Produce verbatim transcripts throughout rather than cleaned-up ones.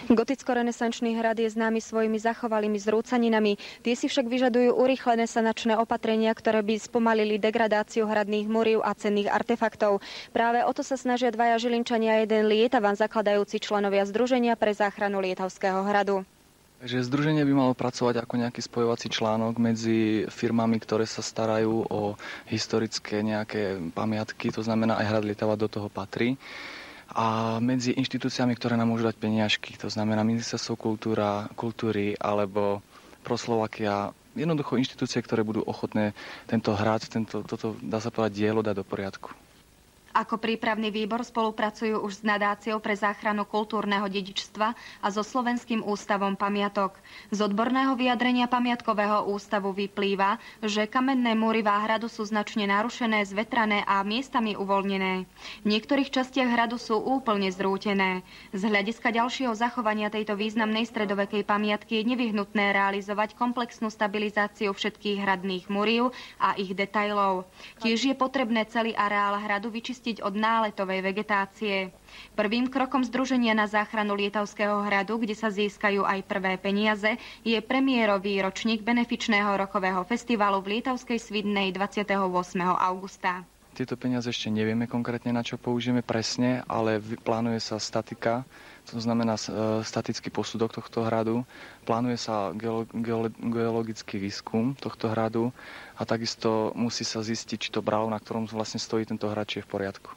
Goticko-renesančný hrad je známy svojimi zachovalými zrúcaninami. Tie si však vyžadujú urýchlené sanačné opatrenia, ktoré by spomalili degradáciu hradných múriv a cenných artefaktov. Práve o to sa snažia dvaja Žilinčania a jeden Lietavan, zakladajúci členovia Združenia pre záchranu Lietavského hradu. Takže združenie by malo pracovať ako nejaký spojovací článok medzi firmami, ktoré sa starajú o historické nejaké pamiatky, to znamená aj hrad Lietava do toho patrí. A medzi inštitúciami, ktoré nám môžu dať peniažky, to znamená Ministerstvo kultúra, kultúry alebo Proslovakia, jednoducho inštitúcie, ktoré budú ochotné tento hrad, tento, toto, dá sa povedať, dielo dať do poriadku. Ako prípravný výbor spolupracujú už s nadáciou pre záchranu kultúrneho dedičstva a so Slovenským ústavom pamiatok. Z odborného vyjadrenia pamiatkového ústavu vyplýva, že kamenné múry Váhradu sú značne narušené, zvetrané a miestami uvoľnené. V niektorých častiach hradu sú úplne zrútené. Z hľadiska ďalšieho zachovania tejto významnej stredovekej pamiatky je nevyhnutné realizovať komplexnú stabilizáciu všetkých hradných múriv a ich detailov. Tiež je potrebné celý areál hradu vyčistiť od náletovej vegetácie. Prvým krokom Združenia na záchranu Lietavského hradu, kde sa získajú aj prvé peniaze, je premiérový ročník benefičného rokového festivalu v Lietavskej Svidnej dvadsiateho ôsmeho augusta. Tieto peniaze ešte nevieme konkrétne, na čo použijeme presne, ale plánuje sa statika, to znamená statický posudok tohto hradu, plánuje sa geolo- geolo- geologický výskum tohto hradu a takisto musí sa zistiť, či to bralo, na ktorom vlastne stojí tento hrad, či je v poriadku.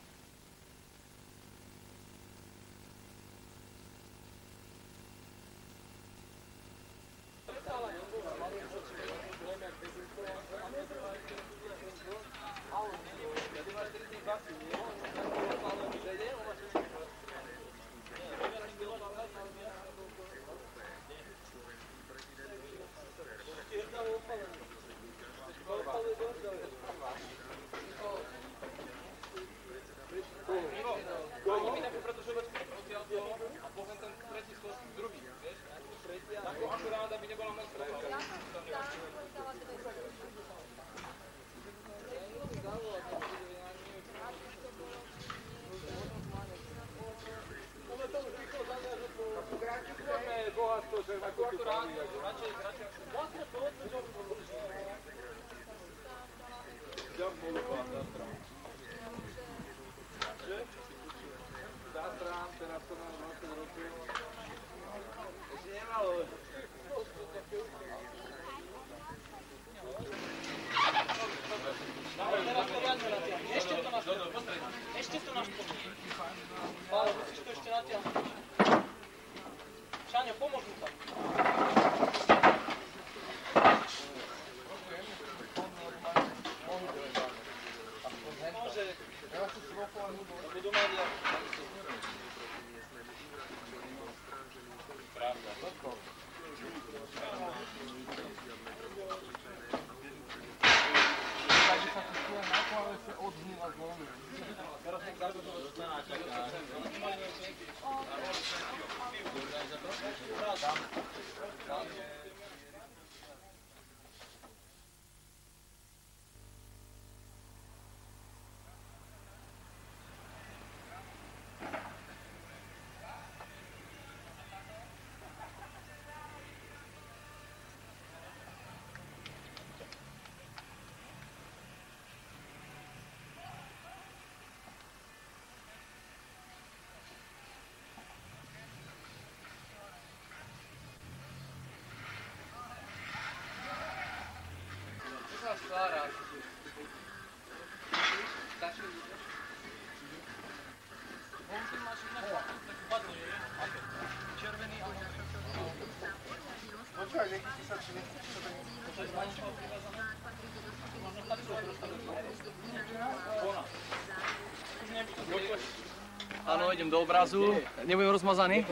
Áno, idem do obrazu. Nebudem rozmazaný?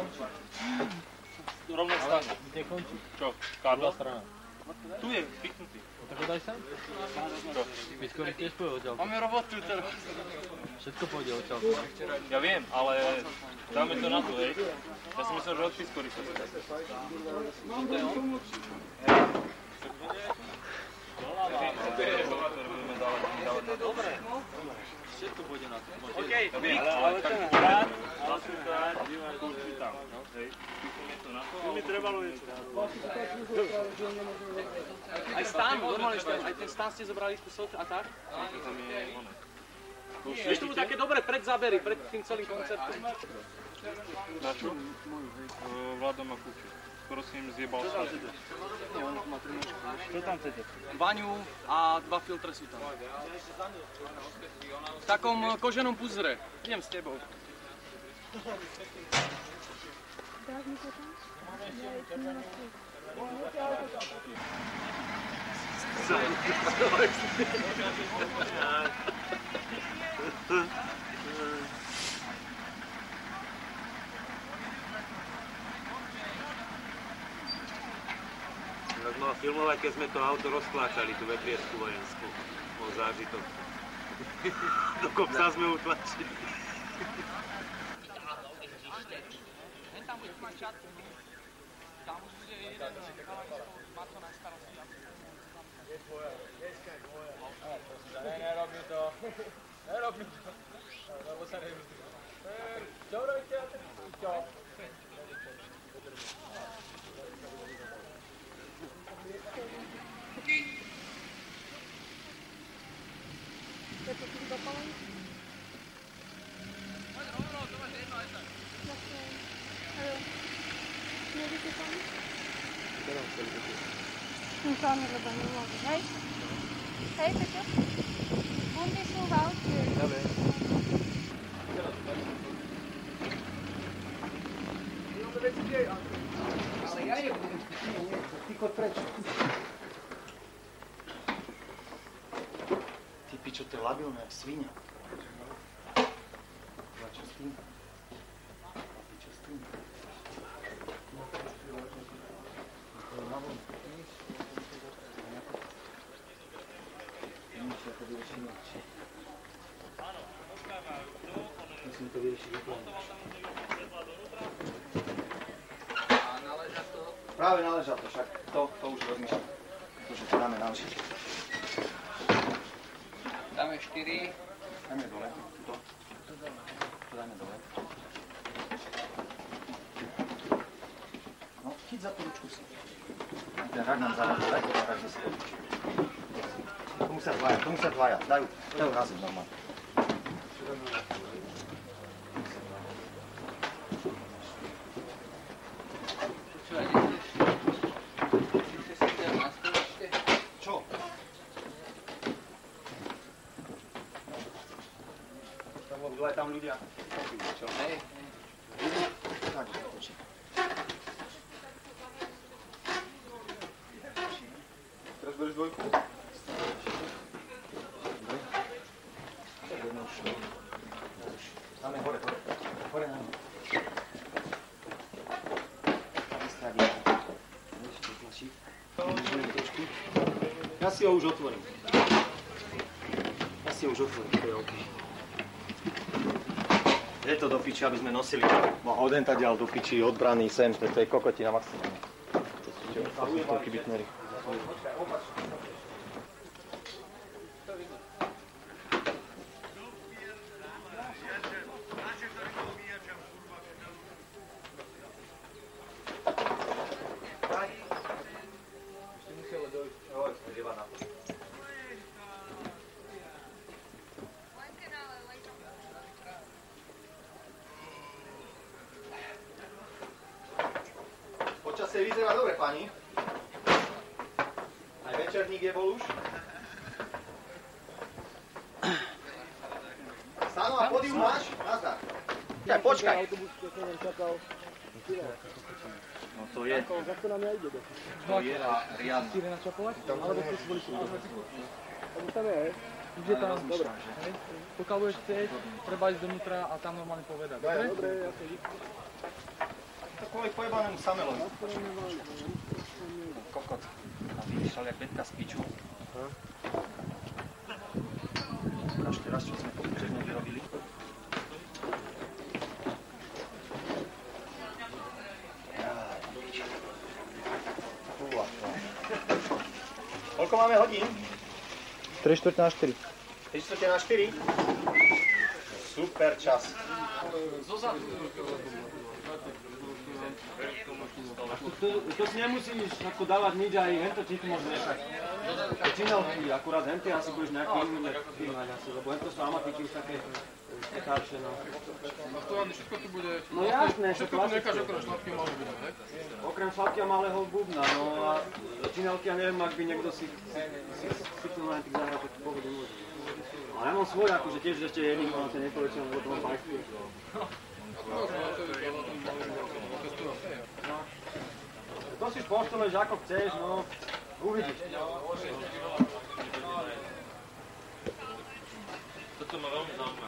Rovno strana. Kde končí? Čo? Kádla strana. Tu je pichnutý. Tak ho daj sem? Čo? Piskorik tiež pôjde odtiaľ. Máme robotu teraz. Všetko pôjde odtiaľ. Ja viem, ale dáme to na to, hej. Ja som myslel, že od Piskorika. Dobre. Všetko pôjde na to. OK, ale ten rád, ale ten rád, dívaj, tam, hej. trebalo niečo. Aj stán, normálne, aj ten stán ste zobrali kúsok a tak? Tam je ono. Vieš, to budú také dobré predzábery, pred tým celým koncertom. Na čo? Vláda má kúči. Skoro si im zjebal svet. Čo tam chcete? Vaňu a dva filtre sú tam. V takom koženom puzre. Idem s tebou. No, filmovať, keď sme to auto rozkláčali, tú vetriesku vojenskú. Bol zážitok. Do kopca sme utlačili. Tam bude mať čatku. Tam už je jeden, má to na starosti. Je tvoja, dneska je tvoja. Ne, nerob mi to. Nerob mi to. Lebo sa nevyzdrží. Čo robíte? Čo? Nechám, lebo nemôžu, hej? Hej, Peťo? Bundy sú v aute. Dobre. Ty pičo, to je labilné, jak svinia. Čo s tým? Pičo s tým? Musím to vyriešiť úplne. Práve náleža to, však to, to už rozmýšľam. To, že to dáme náležiť. Dáme štyri. Dáme dole. To. To dáme dole. No, chyť za tú ručku si. Ten rak nám záleží, daj to rak, že si to ručí. To musia dvaja, to musia dvaja. Dajú, dajú na zem normálne. Čo? Tam budú aj tam ľudia. Čo? Hej. Tak, počí. Teraz budeš dvojku? Dáme hore, hore. Hore na mňa. Tam stradí. Ešte tlačí. Ja si ho už otvorím. Ja si ho už otvorím, to je OK. Je to do piči, aby sme nosili. Bo hoden tak ďal do piči, odbraný sem, to je kokotina maximálne. To sú toľky bitnery. Počasie vyzerá dobre, pani. Aj večerník je bol už. Stano, a podium máš? Nazdar. Ja, počkaj. No to je. To je riadne. Tam je, ide tam, dobre. Pokiaľ budeš chcieť, treba ísť dovnútra a tam normálne povedať. Dobre? Dobre, ja to vidím. To kvôli pojebanému samelovi. Kokot. A vyšal jak betka z piču. Ukážte raz, čo sme početne vyrobili. Koľko máme hodín? tri štvrte na štyri. tri štvrte na štyri? Super čas. Zozadu. To si nemusíš ako dávať nič, aj hento ti tu môžeš nechať. Činelky, akurát henty asi budeš nejaký iný mať asi, lebo hento sú amatiky už také staršie, no. Aktuálne všetko tu bude... No jasné, všetko tu necháš okrem šlapky a malého bubna, ne? Okrem šlapky a malého bubna, no a činelky, ja neviem, ak by niekto si sypnul na hentik zahrať, tak povedu môže. Ale ja mám svoj, akože tiež ešte jedný, ale to nepovečujem, lebo to mám fajku. To si športuješ ako chceš, no uvidíš. Toto ma veľmi zaujíma.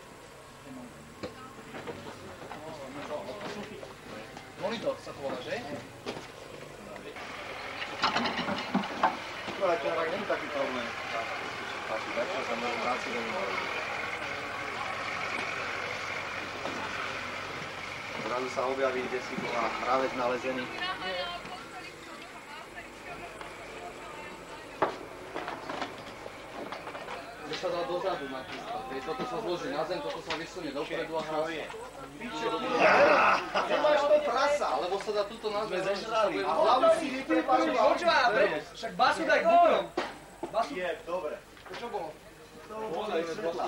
Monitor sa to volá, že? To aj to nie je taký problém. Taký večer sa môžem práci do mňa. Zrazu sa objaví, kde si bola hravec nalezený. Že sa dá dozadu napríklad. Toto sa zloží na zem, toto sa vysunie dopredu a hrá. Ty máš to prasa! Alebo sa dá tuto na zem. A hlavu si vyprepačil. Však basu daj k bubnom. Je, dobre. Čo bolo? To bolo aj svetla.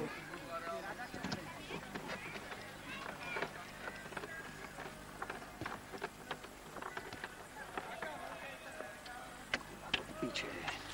Piče.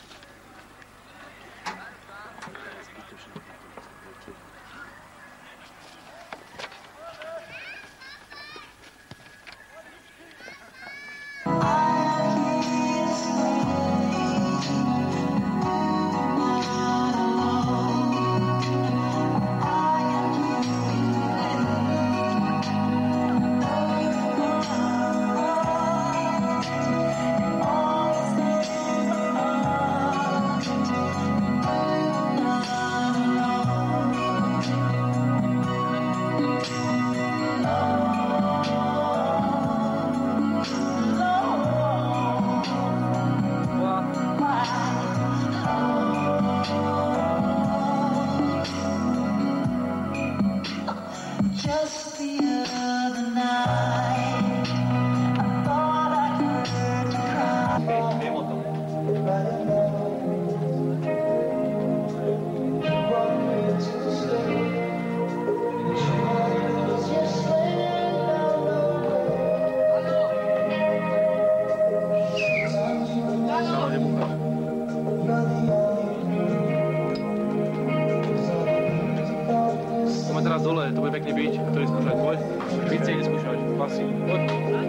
Teraz dole, to bude pekný byť, ktorý skúšať, poď. Byť si ide skúšať, basy, poď.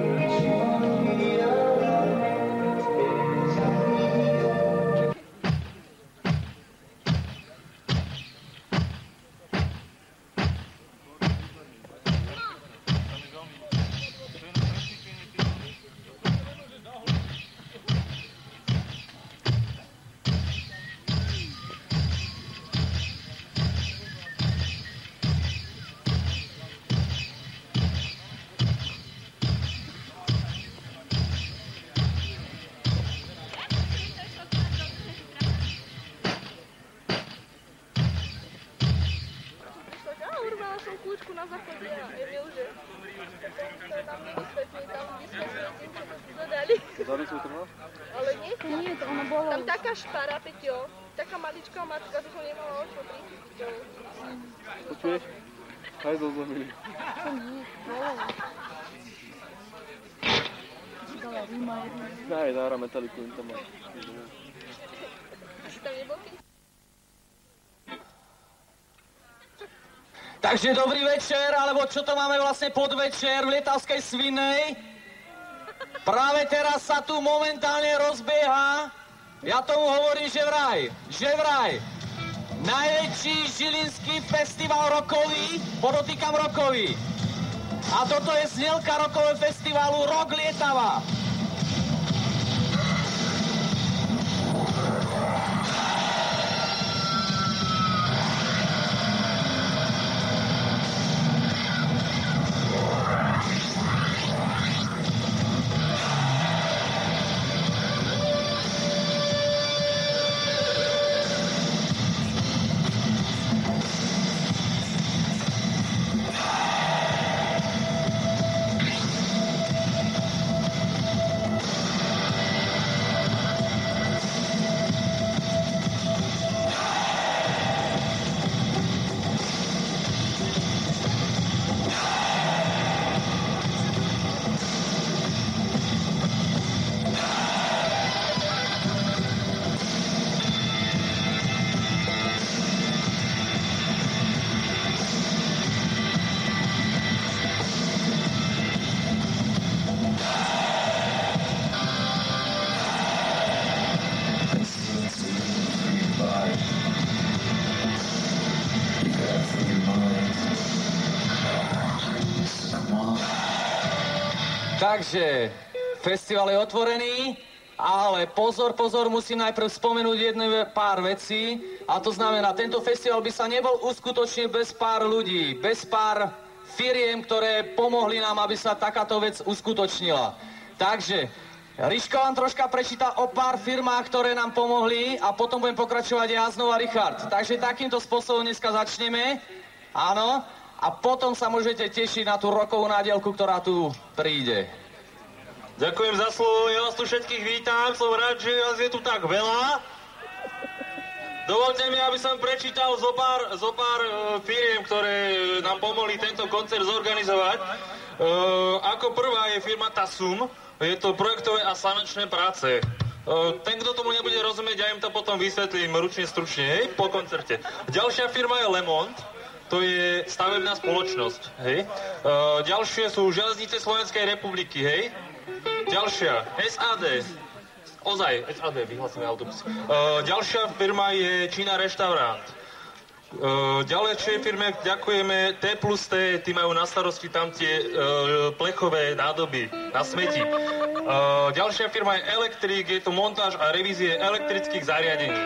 Na záchodě a Emil, že tam vysvětlí, tam vysvětlí, co dali. Tady jsou trvá? Ale nie, nie, to ono bolo. Tam taká špara, Peťo, taká maličká matka, to som nemala očo pri. Počuješ? Haj do zemi. To nie, bolo. Dala Rima jedna. Hej, zahra metaliku, im tam má. Si tam nebol? Takže dobrý večer, alebo čo to máme vlastne podvečer v Lietavskej Svinej. Práve teraz sa tu momentálne rozbieha, ja tomu hovorím, že vraj, že vraj, najväčší žilinský festival rokový, podotýkam rokový. A toto je znielka rokového festivalu Rock Lietava. Takže festival je otvorený, ale pozor, pozor, musím najprv spomenúť jednu pár vecí. A to znamená, tento festival by sa nebol uskutočnil bez pár ľudí, bez pár firiem, ktoré pomohli nám, aby sa takáto vec uskutočnila. Takže Riško vám troška prečíta o pár firmách, ktoré nám pomohli a potom budem pokračovať ja znova Richard. Takže takýmto spôsobom dneska začneme. Áno. A potom sa môžete tešiť na tú rokovú nádielku, ktorá tu príde. Ďakujem za slovo, ja vás tu všetkých vítam, som rád, že vás je tu tak veľa. Dovolte mi, aby som prečítal zo pár, zo pár uh, firiem, ktoré nám pomohli tento koncert zorganizovať. Uh, ako prvá je firma Tasum, je to projektové a sanačné práce. Uh, ten, kto tomu nebude rozumieť, ja im to potom vysvetlím ručne, stručne, hej, po koncerte. Ďalšia firma je Lemont. To je stavebná spoločnosť, hej. Uh, ďalšie sú Železnice Slovenskej republiky, hej. Ďalšia, es á dé. Ozaj, es á dé, vyhlasíme autobusy. Uh, ďalšia firma je Čína Reštaurant. Uh, ďalšie firme ďakujeme T plus T, tí majú na starosti tam tie uh, plechové nádoby na smeti. Uh, ďalšia firma je Elektrik, je to montáž a revízie elektrických zariadení.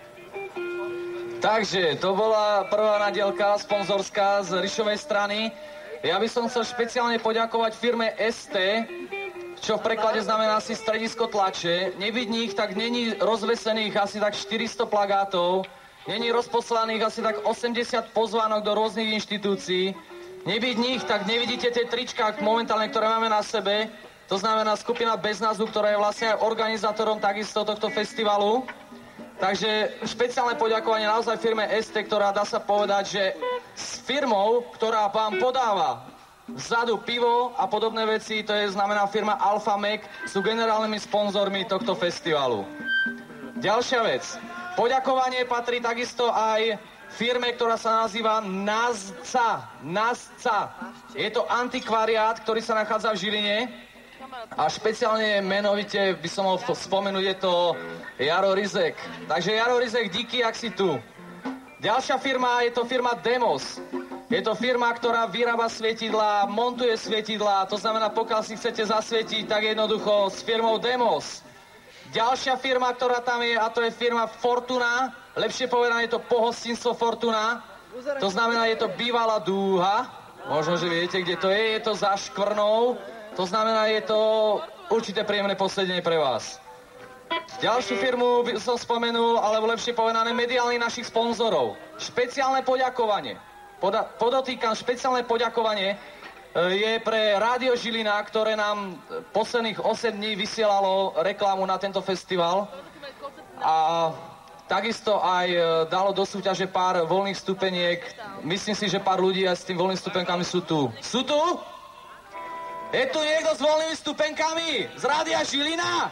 Takže to bola prvá nadielka sponzorská z Rišovej strany. Ja by som chcel špeciálne poďakovať firme es té, čo v preklade znamená asi stredisko tlače. Nebyť nich, tak není rozvesených asi tak štyristo plagátov, není rozposlaných asi tak osemdesiat pozvánok do rôznych inštitúcií. Nebyť nich, tak nevidíte tie trička momentálne, ktoré máme na sebe. To znamená skupina Bez názvu, ktorá je vlastne aj organizátorom takisto tohto festivalu. Takže špeciálne poďakovanie naozaj firme es té, ktorá dá sa povedať, že s firmou, ktorá vám podáva vzadu pivo a podobné veci, to je znamená firma Alfa Mac, sú generálnymi sponzormi tohto festivalu. Ďalšia vec. Poďakovanie patrí takisto aj firme, ktorá sa nazýva Nazca. Nazca. Je to antikvariát, ktorý sa nachádza v Žiline. A špeciálne menovite by som mohol spomenúť, je to Jaro Rizek. Takže Jaro Rizek, díky, ak si tu. Ďalšia firma je to firma Demos. Je to firma, ktorá vyrába svietidlá, montuje svietidlá, to znamená, pokiaľ si chcete zasvietiť, tak jednoducho s firmou Demos. Ďalšia firma, ktorá tam je, a to je firma Fortuna, lepšie povedané je to pohostinstvo Fortuna, to znamená, je to bývalá Dúha, možno, že viete, kde to je, je to za Škvrnou. To znamená, je to určite príjemné posledenie pre vás. Ďalšiu firmu by som spomenul, alebo lepšie povedané, mediálnych našich sponzorov. Špeciálne poďakovanie. Poda- podotýkam, špeciálne poďakovanie je pre Rádio Žilina, ktoré nám posledných osem dní vysielalo reklamu na tento festival. A takisto aj dalo do súťaže pár voľných stupeniek. Myslím si, že pár ľudí aj s tým voľnými stupenkami sú tu. Sú tu? Je tu niekto s voľnými stupenkami? Z Rádia Žilina?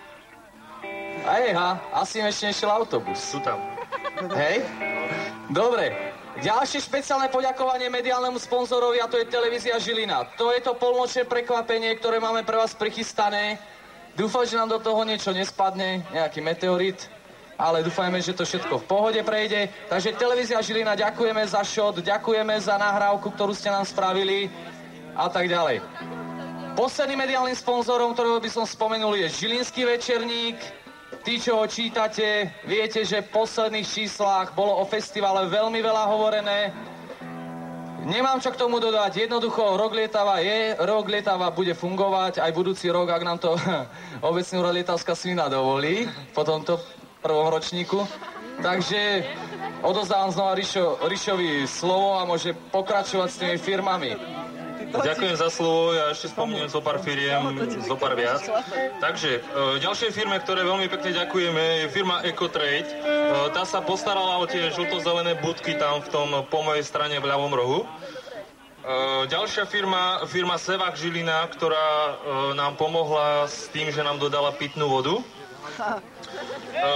Ejha, asi im ešte nešiel autobus. Sú tam. Hej? Dobre. Ďalšie špeciálne poďakovanie mediálnemu sponzorovi, a to je Televízia Žilina. To je to polnočné prekvapenie, ktoré máme pre vás prichystané. Dúfam, že nám do toho niečo nespadne, nejaký meteorit, ale dúfajme, že to všetko v pohode prejde. Takže Televízia Žilina, ďakujeme za šot, ďakujeme za nahrávku, ktorú ste nám spravili a tak ďalej. Posledným mediálnym sponzorom, ktorého by som spomenul, je Žilinský večerník. Tí, čo ho čítate, viete, že v posledných číslach bolo o festivale veľmi veľa hovorené. Nemám čo k tomu dodať, jednoducho Rok lietava je, Rok lietava bude fungovať aj budúci rok, ak nám to obecný úrad Lietavská svina dovolí po tomto prvom ročníku. Takže odozdávam znova Rišo, Rišovi slovo a môže pokračovať s tými firmami. Ďakujem za slovo, ja ešte spomeniem zo pár firiem, zo pár viac. Takže, e, ďalšie firme, ktoré veľmi pekne ďakujeme, je firma Ecotrade. E, tá sa postarala o tie žlto-zelené budky tam v tom po mojej strane v ľavom rohu. E, ďalšia firma, firma Sevach Žilina, ktorá e, nám pomohla s tým, že nám dodala pitnú vodu. E,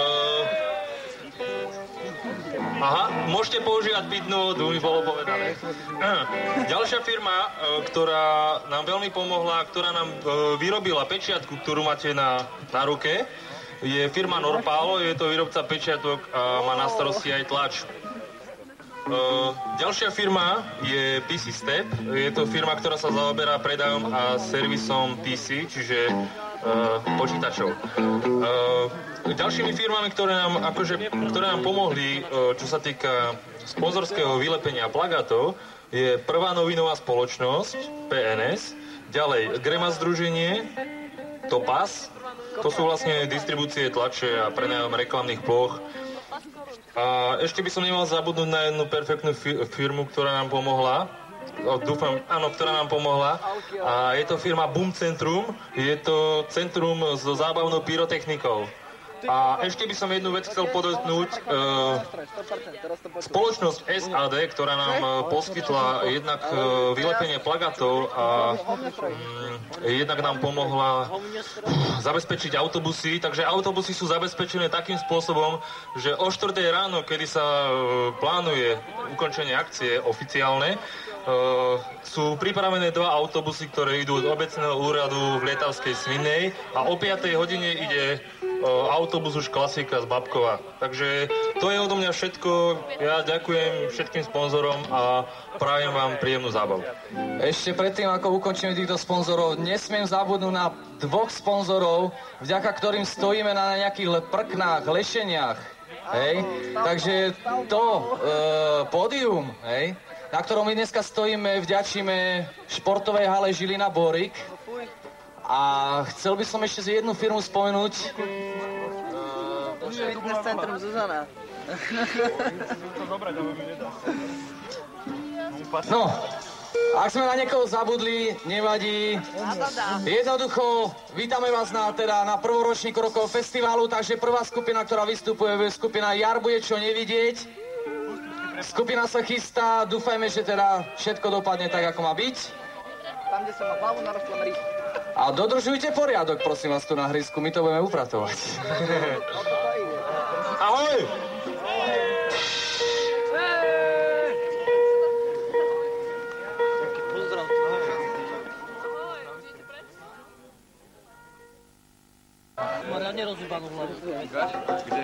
Aha, môžete používať pitnú vodu, mi bolo povedané. Ďalšia firma, ktorá nám veľmi pomohla, ktorá nám vyrobila pečiatku, ktorú máte na, na ruke, je firma Norpalo, je to výrobca pečiatok a má na starosti aj tlač. Uh, ďalšia firma je pé cé Step. Je to firma, ktorá sa zaoberá predajom a servisom pé cé, čiže uh, počítačov. Uh, ďalšími firmami, ktoré nám, akože, ktoré nám pomohli, uh, čo sa týka sponzorského vylepenia plagátov, je Prvá novinová spoločnosť, pé en es, ďalej Grema združenie, Topaz, to sú vlastne distribúcie tlače a prenajom reklamných ploch. A ešte by som nemal zabudnúť na jednu perfektnú fi- firmu, ktorá nám pomohla. O, dúfam, áno, ktorá nám pomohla. A je to firma Boom Centrum. Je to centrum so zábavnou pyrotechnikou. A ešte by som jednu vec chcel podotknúť. E, spoločnosť es á dé, ktorá nám e, poskytla jednak e, vylepenie plagátov a mm, jednak nám pomohla zabezpečiť autobusy. Takže autobusy sú zabezpečené takým spôsobom, že o štvrtej ráno, kedy sa e, plánuje ukončenie akcie oficiálne, Uh, sú pripravené dva autobusy, ktoré idú od obecného úradu v Lietavskej Svinnej a o piatej hodine ide uh, autobus už klasika z Babkova. Takže to je odo mňa všetko. Ja ďakujem všetkým sponzorom a prajem vám príjemnú zábavu. Ešte predtým, ako ukončíme týchto sponzorov, nesmiem zabudnúť na dvoch sponzorov, vďaka ktorým stojíme na nejakých le- prknách, lešeniach. Hej? Takže to uh, pódium, hej? Na ktorom my dneska stojíme, vďačíme športovej hale Žilina Borik. A chcel by som ešte jednu firmu spomenúť. Fitness centrum Zuzana. No, ak sme na niekoho zabudli, nevadí. Jednoducho, vítame vás na, teda, na prvoročníku rokov festivalu, takže prvá skupina, ktorá vystupuje, je skupina Jar bude čo nevidieť. Skupina sa chystá, dúfajme, že teda všetko dopadne tak, ako má byť. Tam, kde som mal hlavu, narastla mrí. A dodržujte poriadok, prosím vás, tu na hrisku, my to budeme upratovať. Ahoj! Mariadne rozúbanú hlavu. Kde?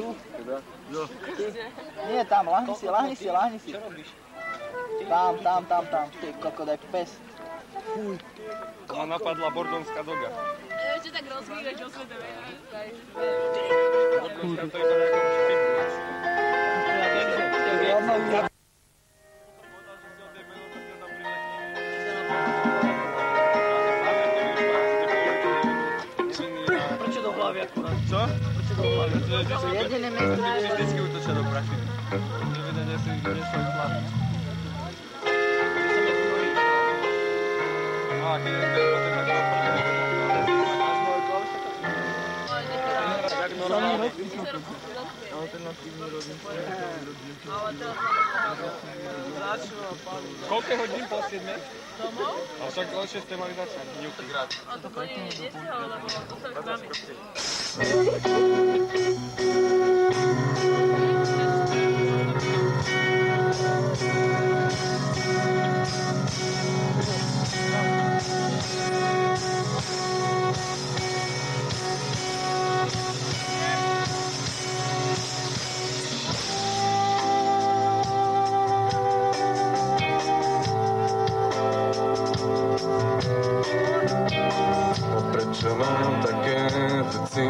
Nie, tam, lahni si, lahni si, lahni si. Tam, tam, tam, tam, ty kokodek pes. Fuj. Ma napadla bordonská doga. Ešte tak rozvíješ o svete, Bordonská to je to ako pitbull. Prečo do hlavy akurát? Co? Prečo do hlavy? Jediné miesto, kde vždycky utočia do prachy. Nevedať, že si nesvoj chlap. Á, keď je to potom tak koľko hodín po siedmej? Domov? A však o šiestej mali začať. Ňuky. A to pani nestihala, to sa už máme. Prečo mám také veci?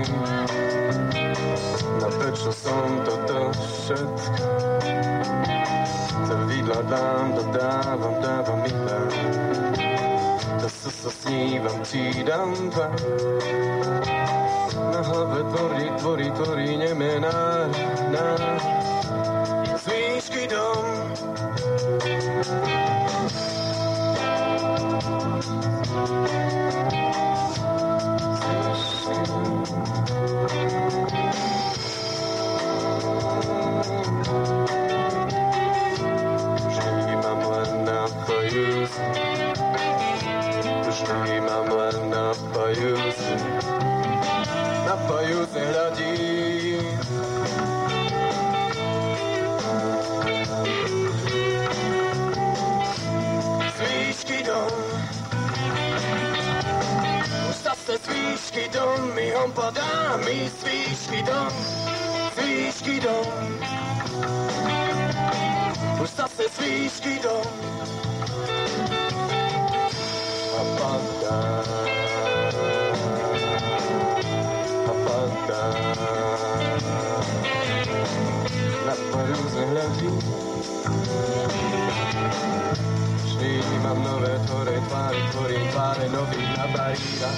Na prečo som toto všetko? To vidla dám, dodávam, dávam iba. To sa sa snívam, ti dám dva. Na hlave tvorí, tvorí, tvorí nemená na zvýšky dom. Vždy mám len na fajus, vždy mám len na fajus, na fajus hľadí. Svíčky dom, už zase svíčky dom, mi hom padá, mi svíčky dom, svíčky dom. už zase svíčky dom. A padá, a padá. Na tvoje různe hľadí. Vnímam nové tvoje tváre, tvorím tváre nových na barírach.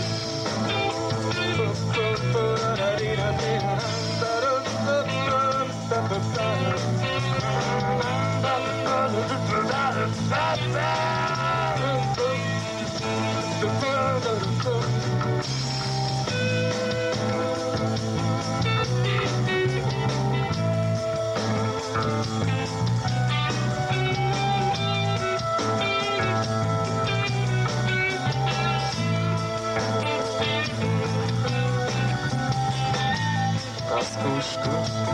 Na skúšku.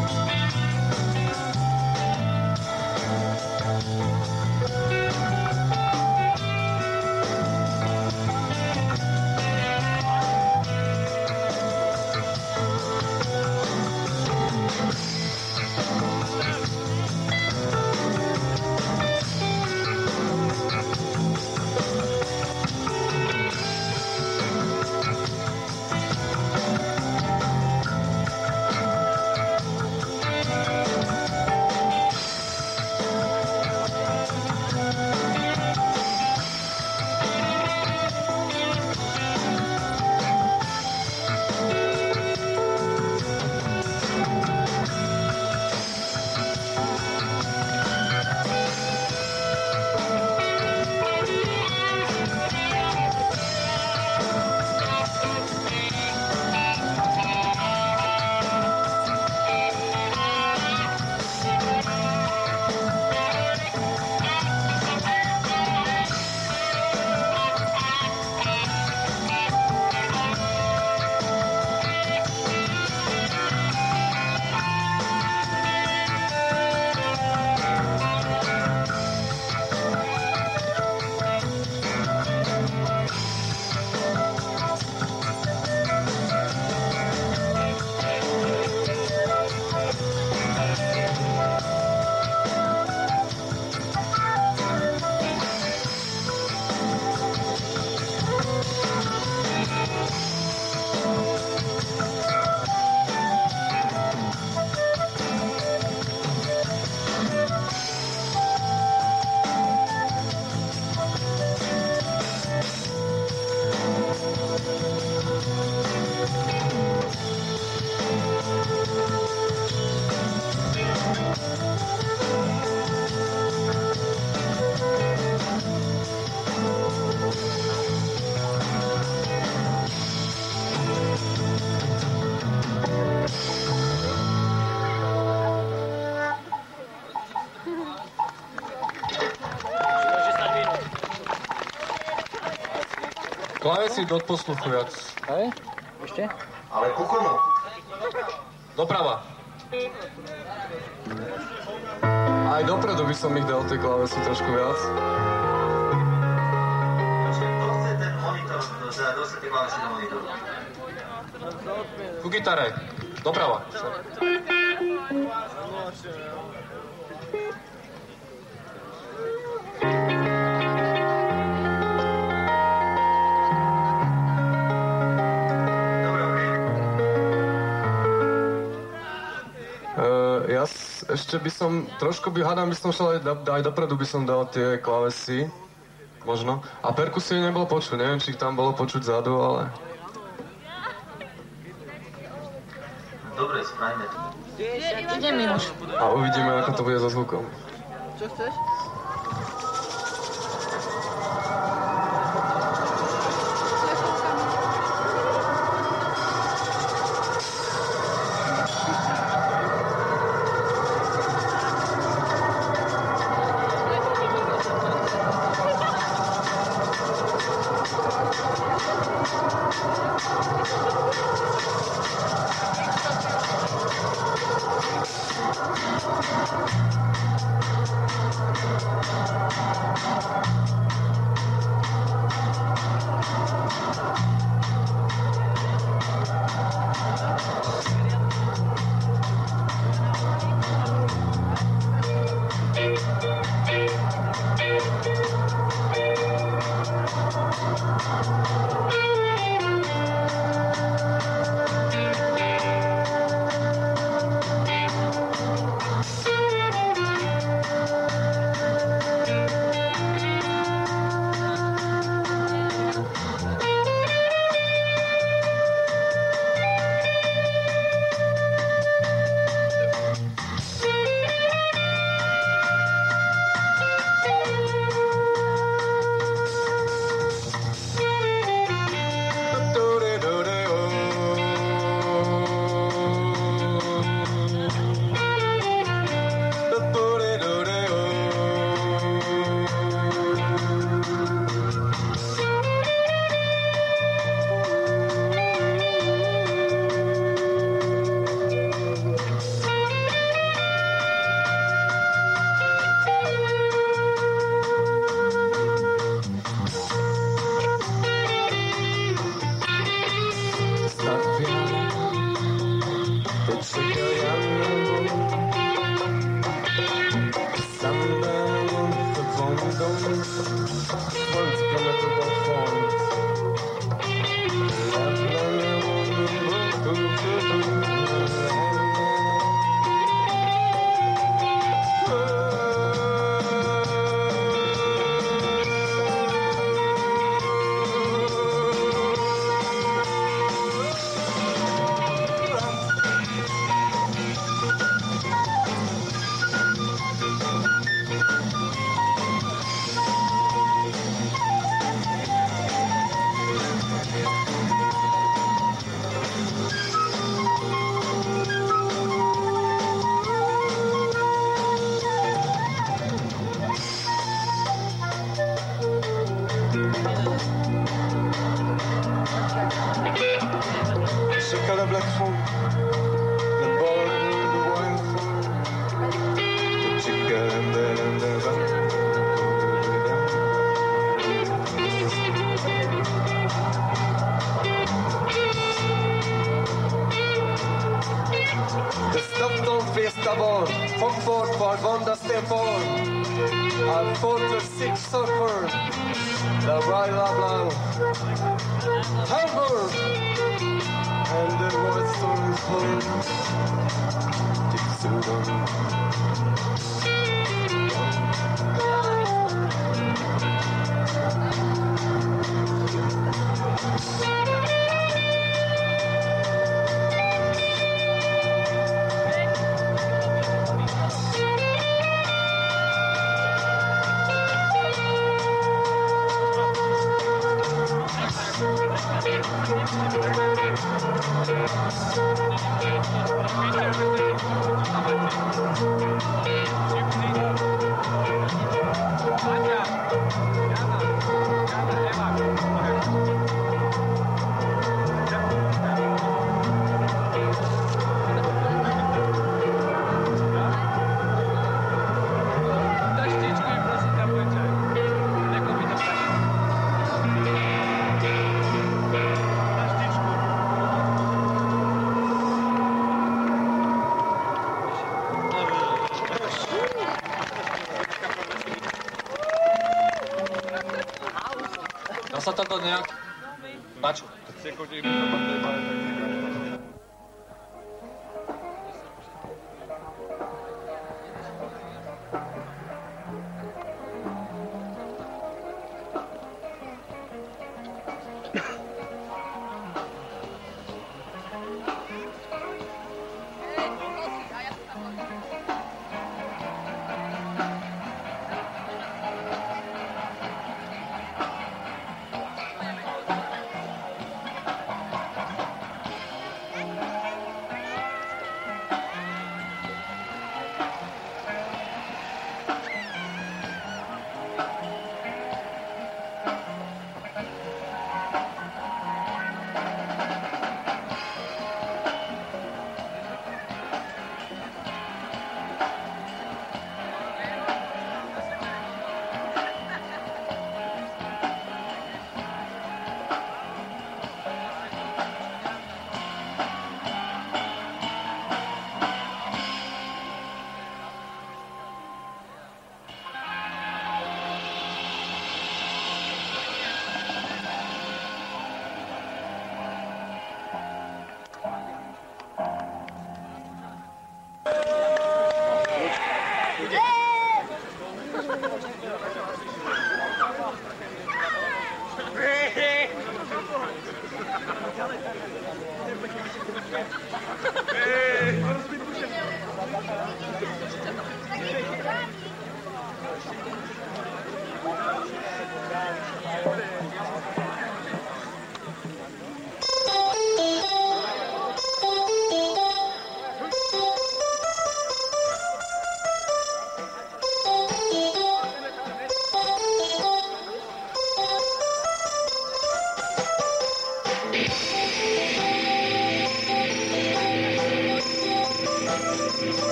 Klávesy do posluchu viac. Hej? Ešte? Ale ku komu? Doprava. Aj dopredu by som ich dal tie klávesy trošku viac. Kto chce ten monitor, kto chce tie klávesy do monitoru? Ku gitare. Doprava. Ja ešte by som, trošku by, hádam, by som šel aj, aj dopredu by som dal tie klávesy, možno. A perkusie nebolo počuť, neviem, či ich tam bolo počuť vzadu, ale... Dobre, spravíme to. Ide Miloš. A uvidíme, ako to bude so zvukom. Čo chceš? Thank you. Sa toto nejak... Pačo.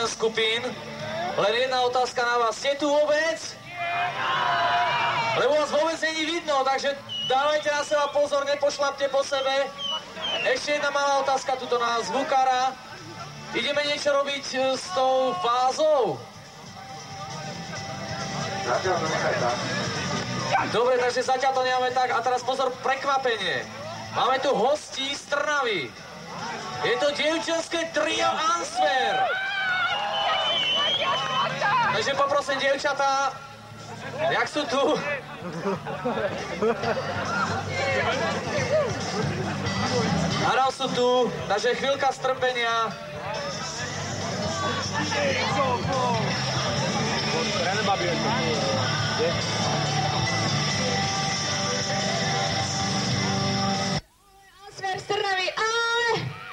skupín. Len jedna otázka na vás. Ste tu vôbec? Lebo vás vôbec není vidno, takže dávajte na seba pozor, nepošlapte po sebe. Ešte jedna malá otázka tuto na zvukára. Ideme niečo robiť s tou fázou? Zatiaľ to nechaj tak. Dobre, takže zatiaľ to nemáme tak. A teraz pozor, prekvapenie. Máme tu hostí z Trnavy. Je to dievčenské trio Answer. Takže poprosím dievčatá, jak sú tu? Áno, sú tu, takže chvíľka strpenia. Answer z Trnavy, ale...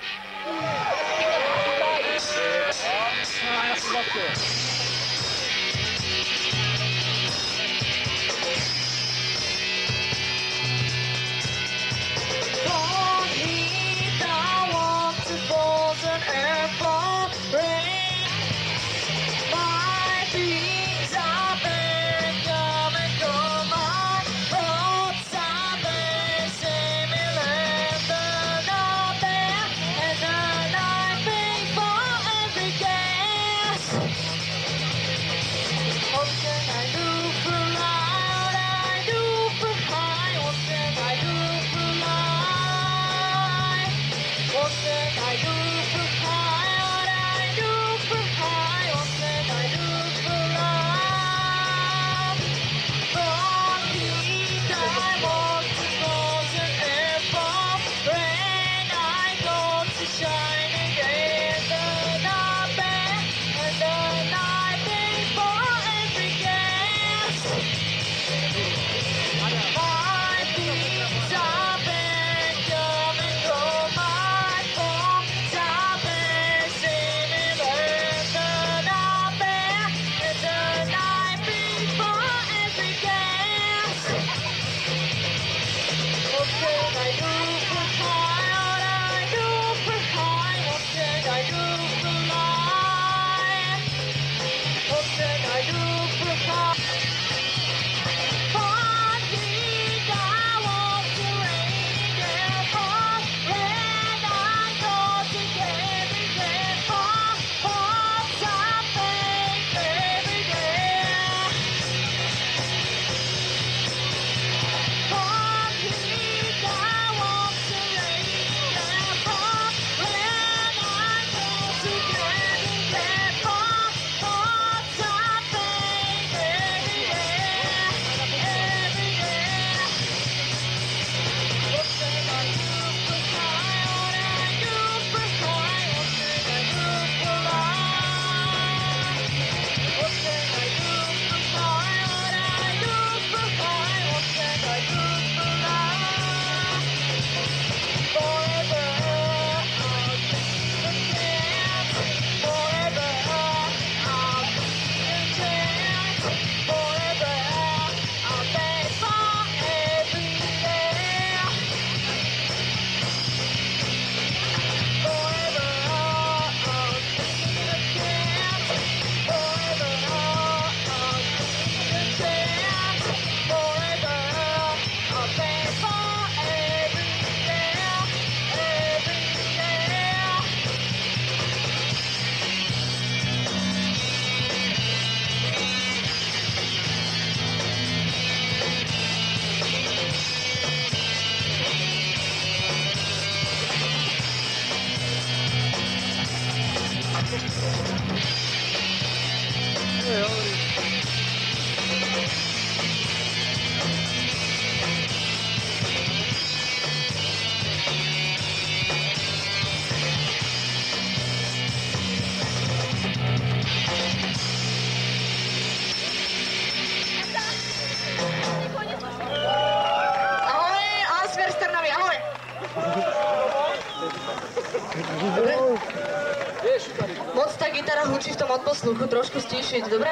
Moc tá gitara hučí v tom odposluchu, trošku stíšiť, dobre?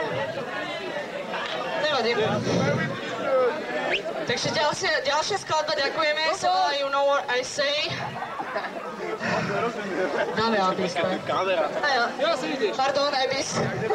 Nevadí. Takže ďalšia, ďalšia skladba, ďakujeme, sa volá You Know What I Say. Dáme Abis. Kamera. Ja si ideš. Pardon, Abis.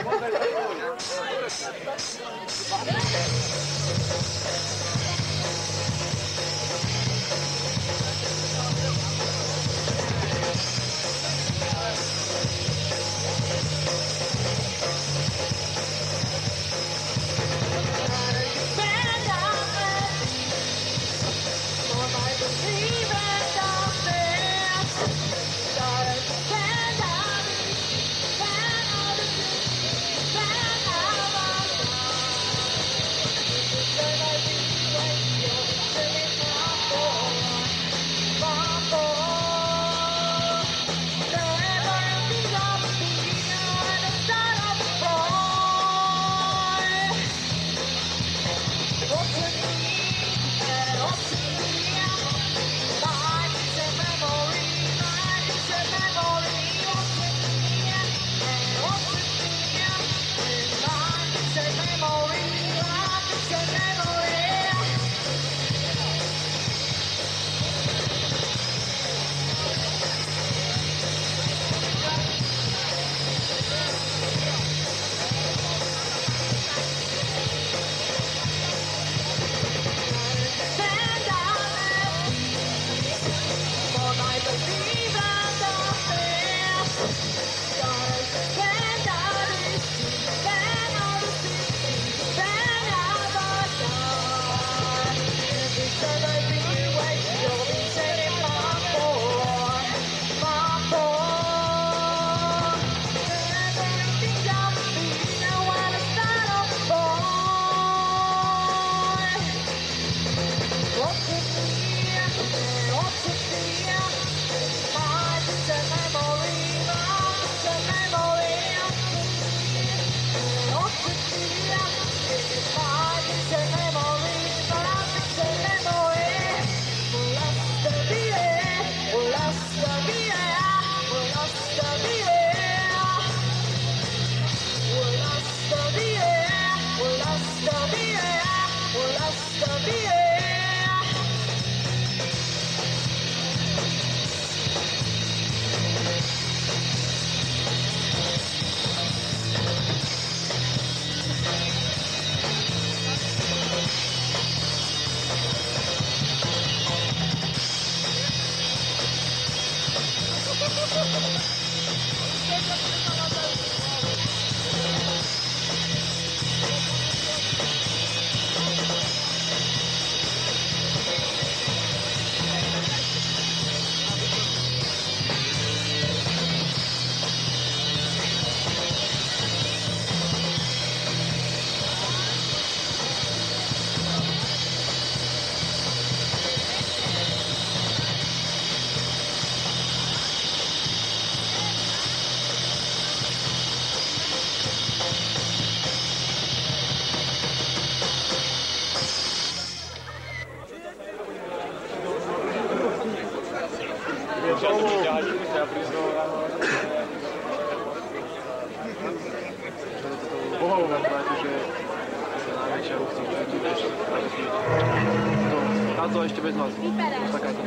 Táto ešte bez vás. Takáto.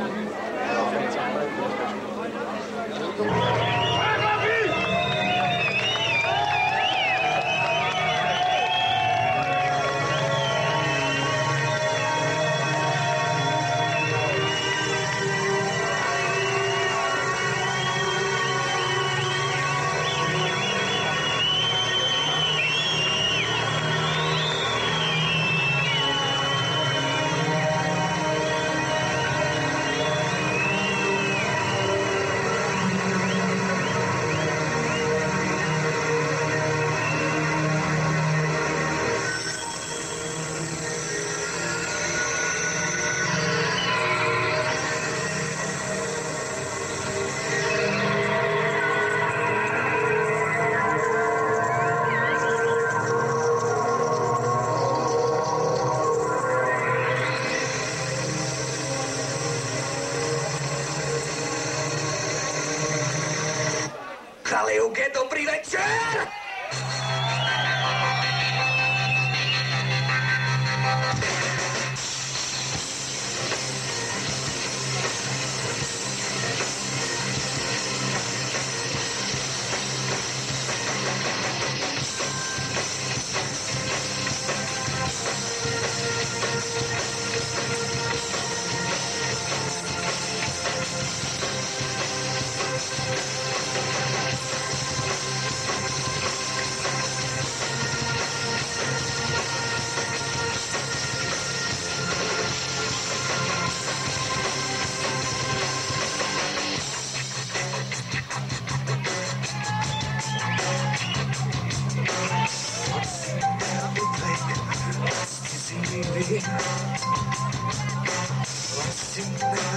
Kaleuke, dobrý večer!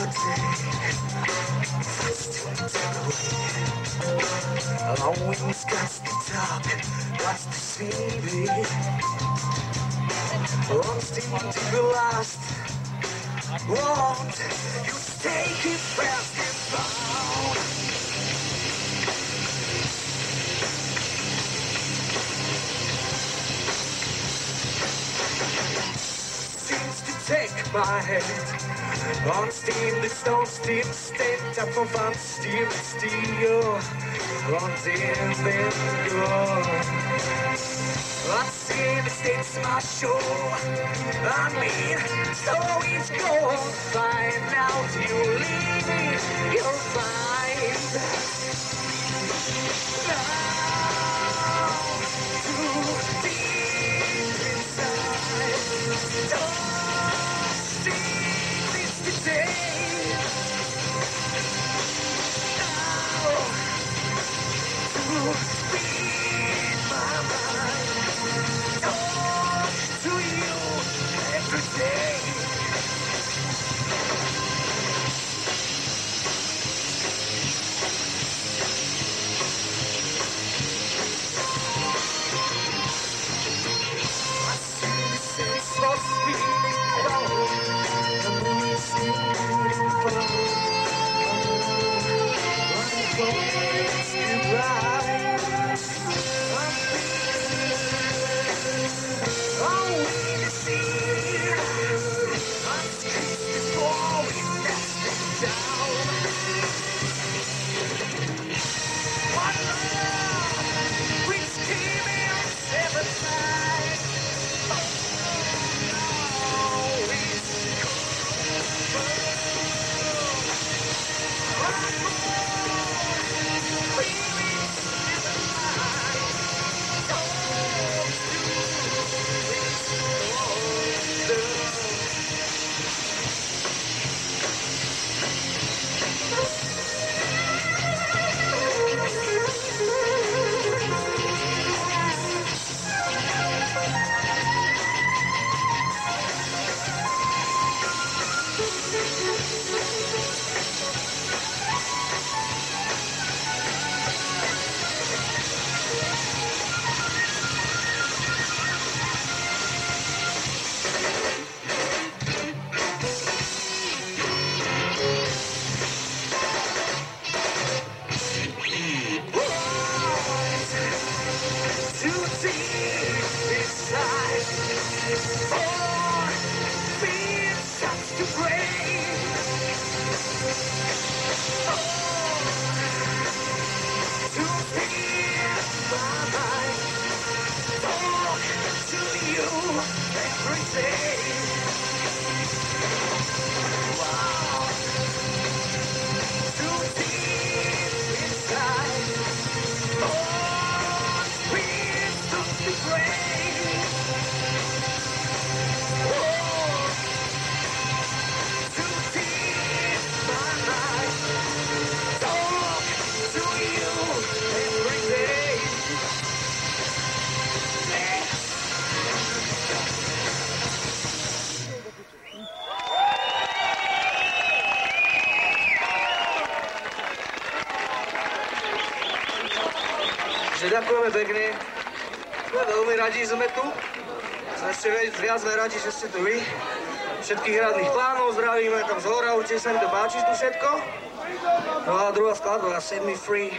Always got to talk, got to see me. Instinct to be lost. Won't you take it fast and bound? Seems to take my hand. On steam, the stone steam, state up of on steam, steel. On steam, then go. I see the states my show. I mean, so it's going fine. Now you leave me, you're fine. Now, too deep inside. Don't see this today. Now, to speed my mind. Talk to you every day. I see the sense for speed. The moon is beautiful. Wonderful, it's goodbye. Oh, we see us kiss before we let them down. What love, which came in seven nights. Oh, no, it's over. One more, feelings never mind. Don't Ďakujeme pekne. Sme veľmi radi, že sme tu. Sme ešte viac sme radi, že ste tu vy. Všetkých radných plánov zdravíme tam z hora, určite sa mi to páči tu všetko. No a druhá skladba, Set Me Free.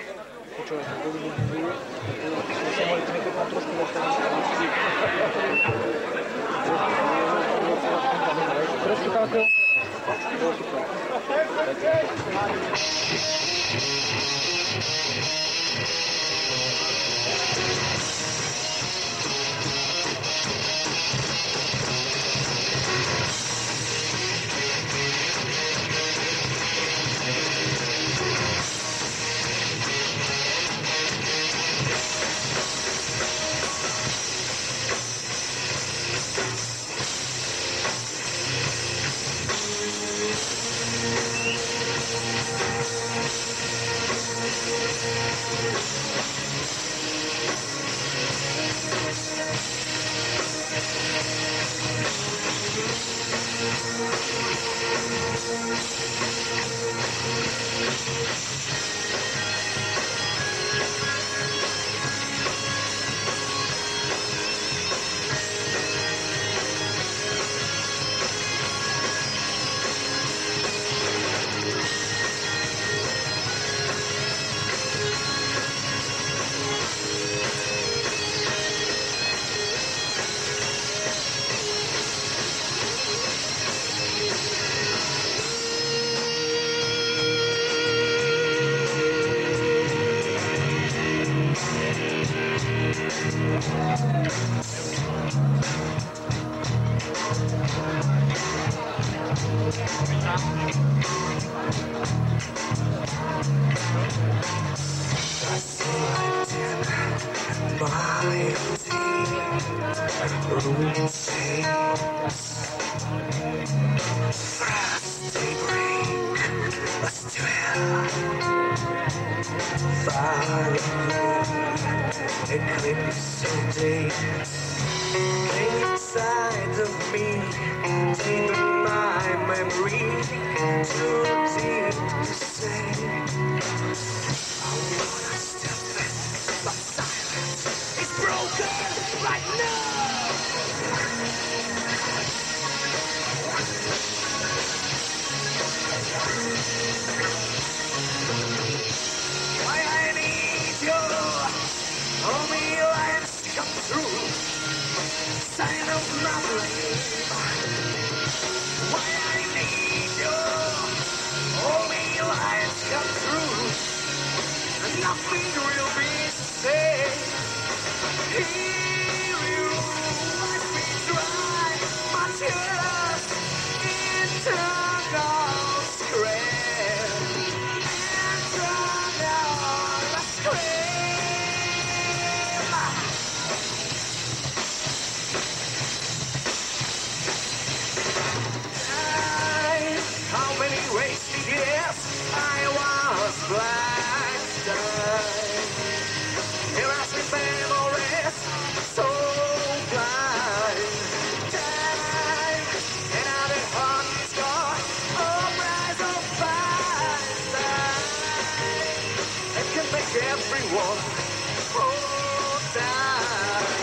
let's do it. Fire eclipse of day came inside of me, taking my memory too deep to say. I wanna step it, but silence is broken right now. Why I need you, only lights come through, sign of my blame. Why I need you, only lights come through, and nothing will be safe. Here you watch me dry my tears into God's grave. How many wasted years I was blinded. Here I see memories so blind. Time and I've been haunted, scarred, oh, rise of fire. It can make everyone hold down.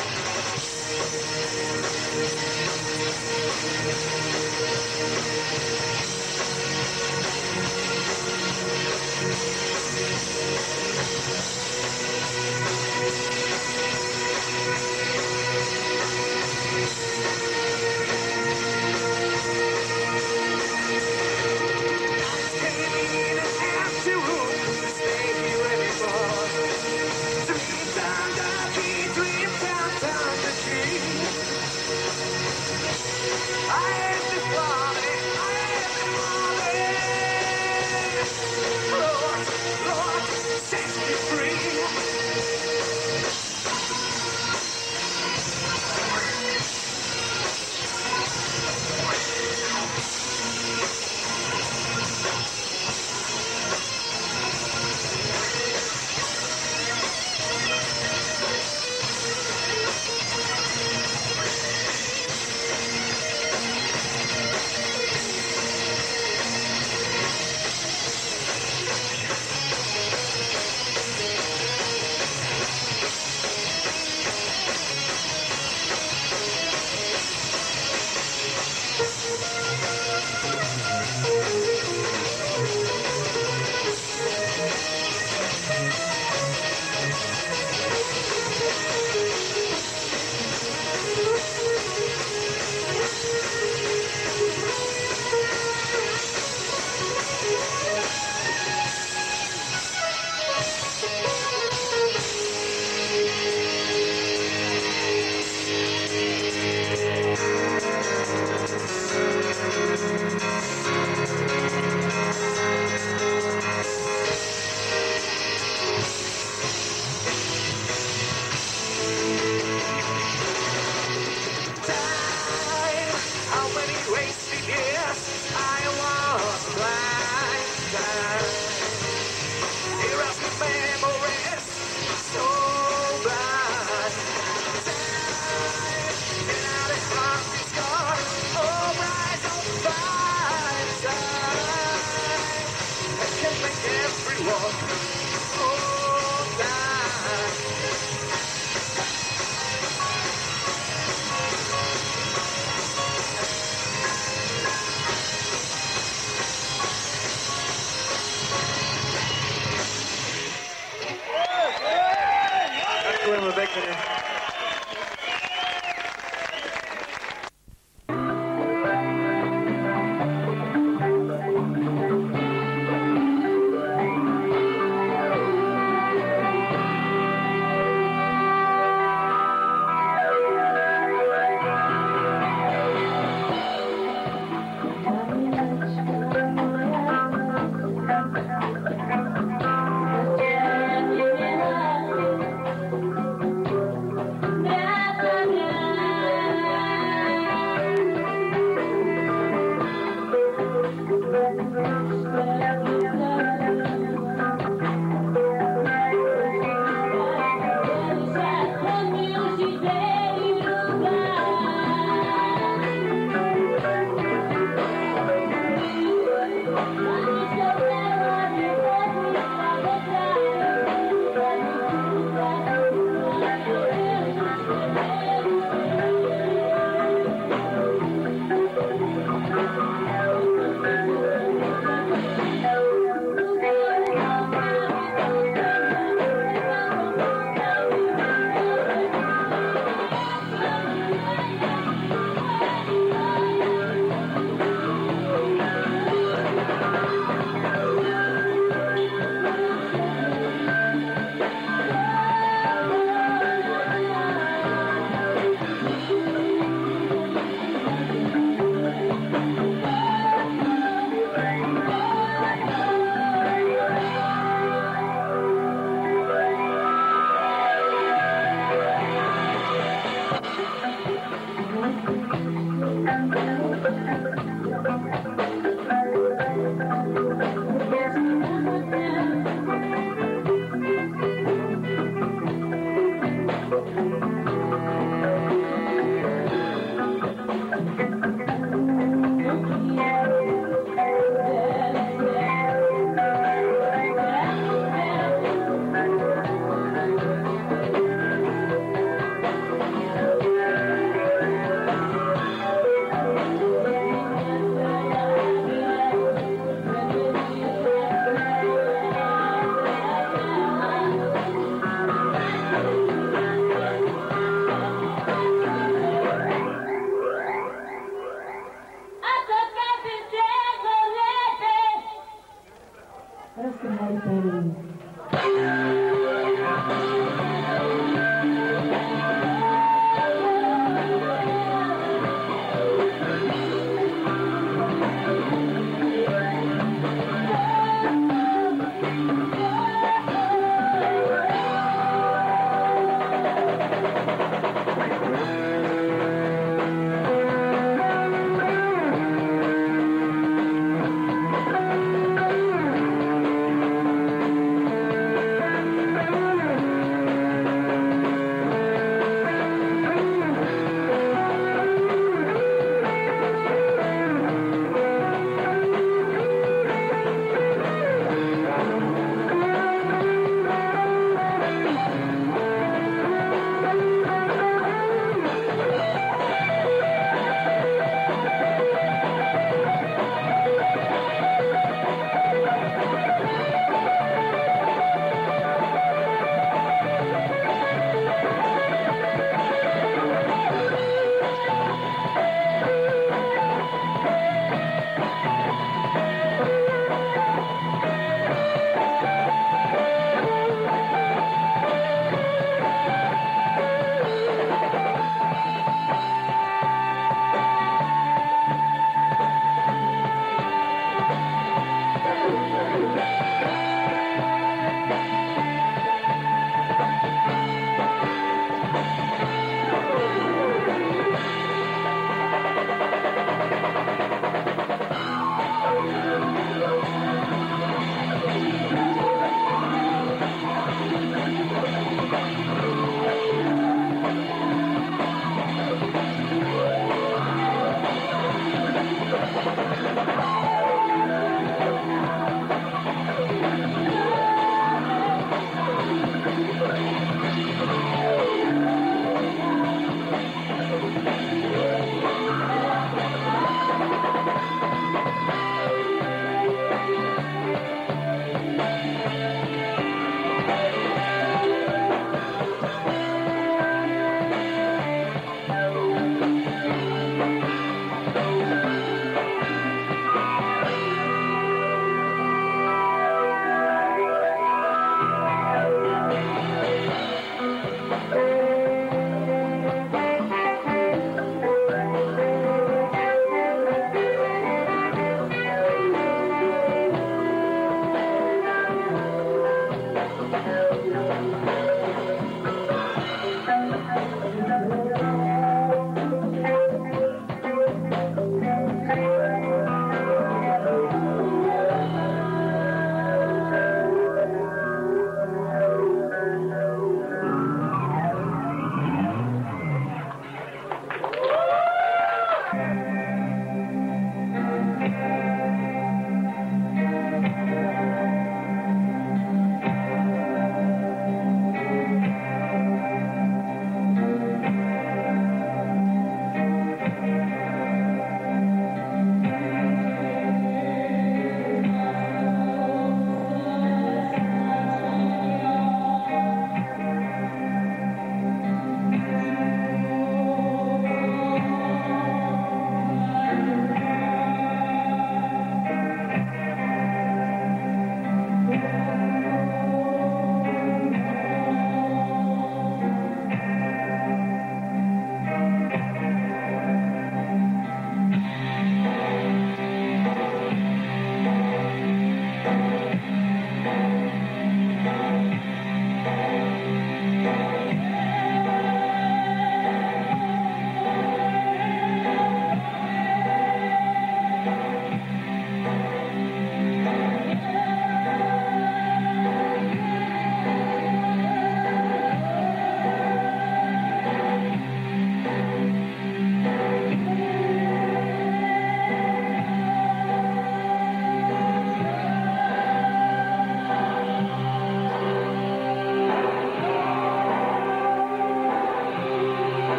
Roztrhali prvý.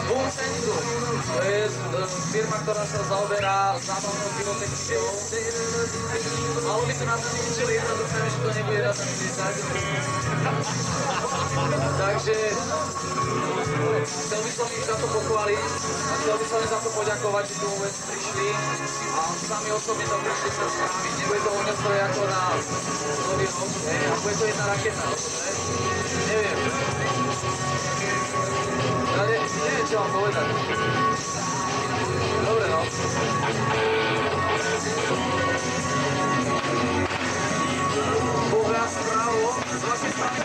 Boom Centrum. To je firma, ktorá sa zaoberá zábavnou pyrotechnikou. Malo by to na to ničili, ja dúfam, že to nebude raz ani desať. Takže chcel by som ich za to pochváliť a chcel by som im za to poďakovať, že tu vôbec prišli a sami osobne to prišli sa spraviť. Nebude to ohňostroj ako na nový rok, a bude to jedna raketa, ne? Neviem. Ja ne, neviem, čo vám povedať. Dobre, no. Pohľad spravo, z vašej strany.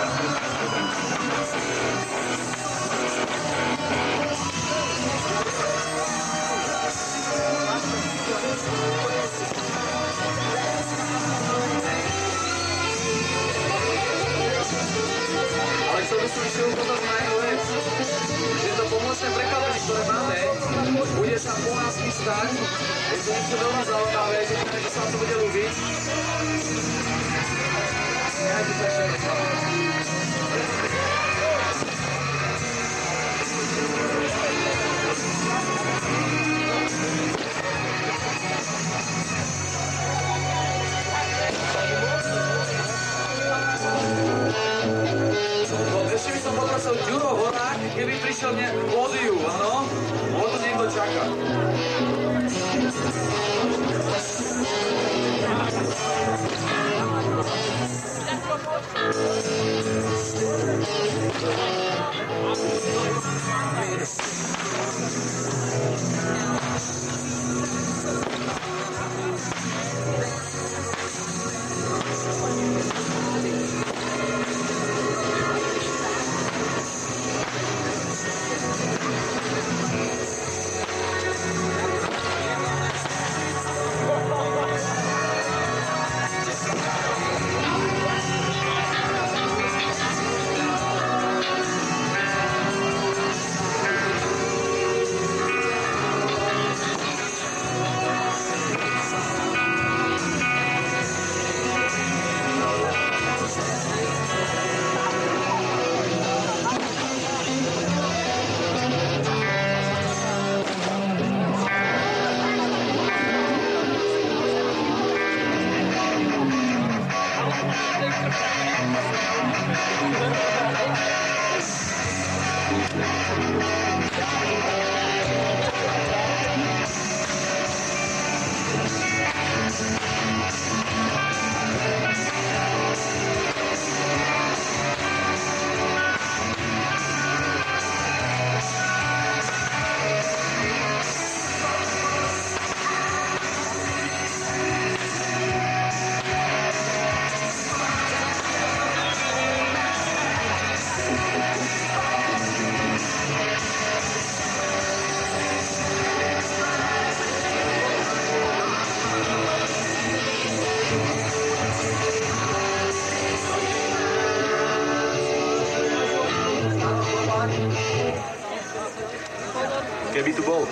Ale chcel by som ešte ukázať na jednu vec, že to pomocné prekladanie, ktoré máme, bude sa po nás chystať. Je to niečo veľmi zaujímavé, že že sa vám to bude ľúbiť. Nehajte sa ešte nechám. Ešte by som poprosil Ďuro Horák, keby prišiel k pódiu, áno? On tu niekto čaká. Keby tu bol.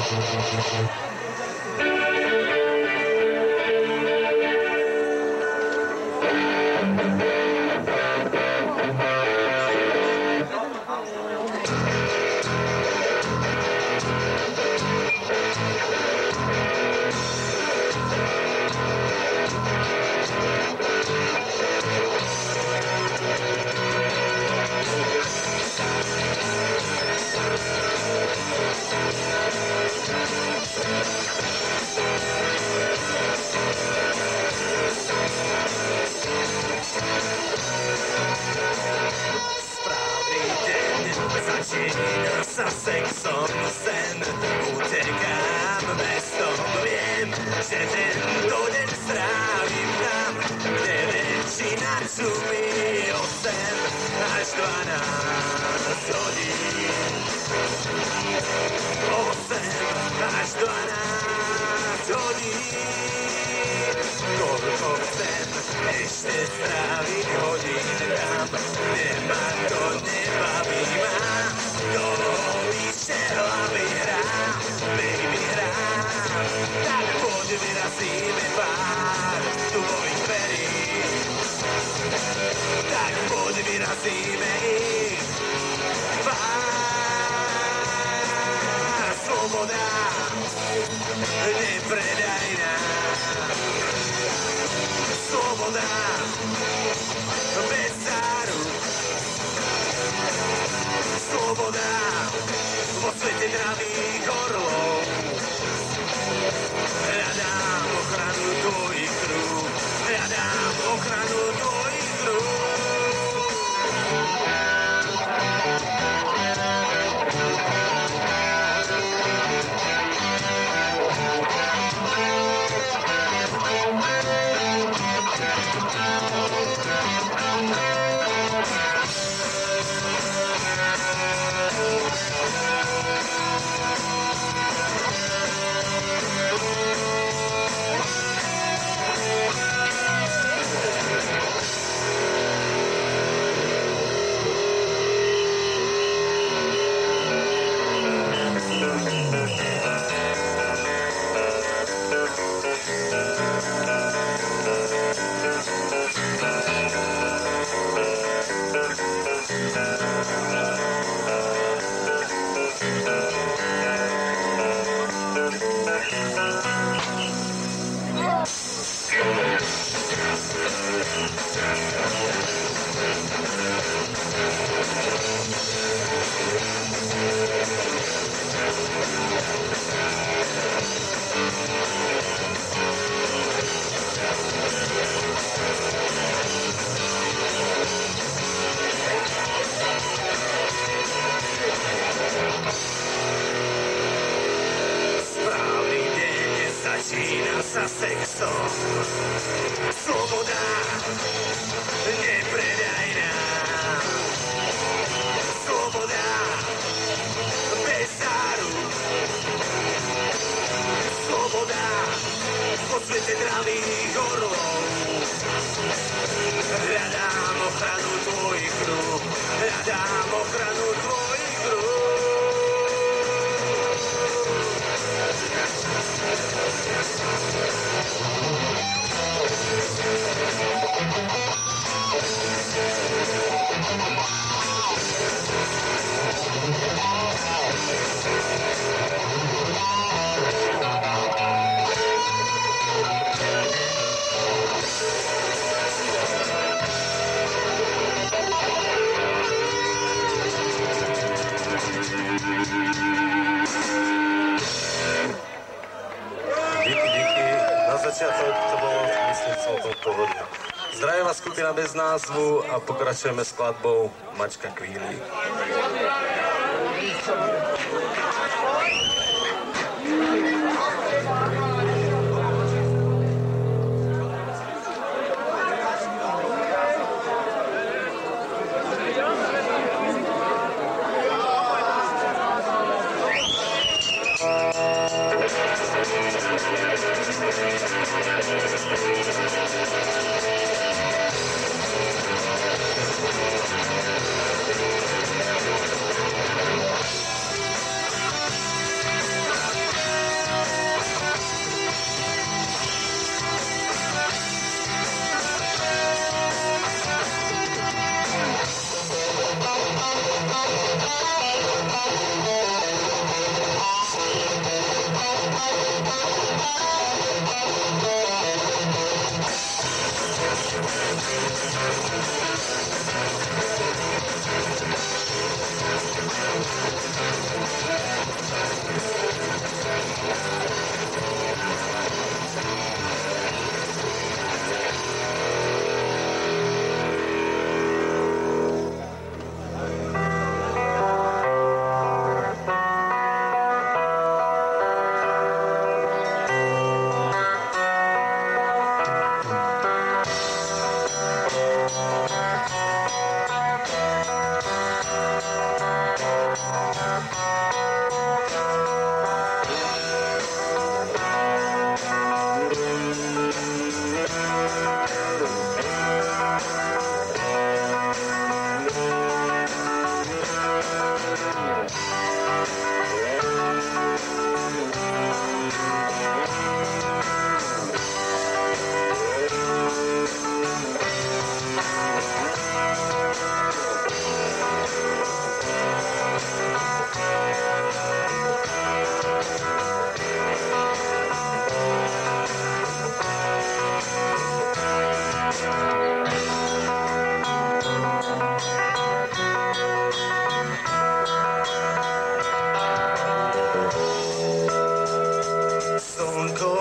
Skupina bez názvu a pokračujeme skladbou Mačka Kvílí.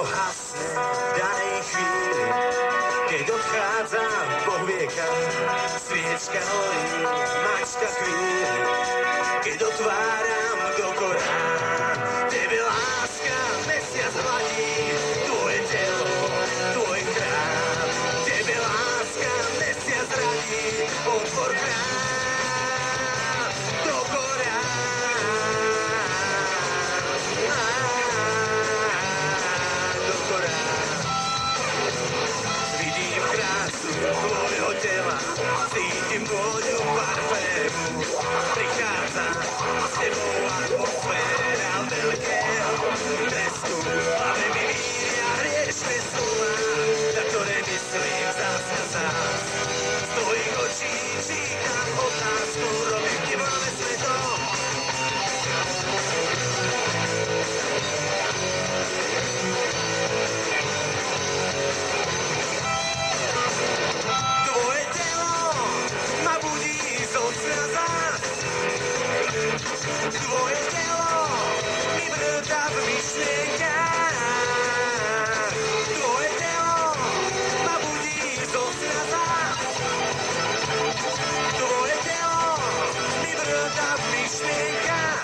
hasne v danej chvíli, keď odchádza Boh vie kam. Sviečka horí, mačka chvíli, keď otváram do Korán. Tebe láska mesiac hladí, tvoje telo, tvoj chrám. Tebe láska mesiac radí, otvor chrám do Korán. Do Korán. Vidím krásu tvojho tela, cítim vôňu parfému. Prichádza s tebou atmosféra veľkého tresku. Máme mi víry a hriešne slova, na ktoré myslím zase sám. Z tvojich očí čítam otázku, robím ti máme svetom. Tvoje telo ma budí zo sna zás. Tvoje telo mi vrta v myšlienkách. Tvoje telo ma budí zo sna zás. Tvoje telo mi vrta v myšlienkách.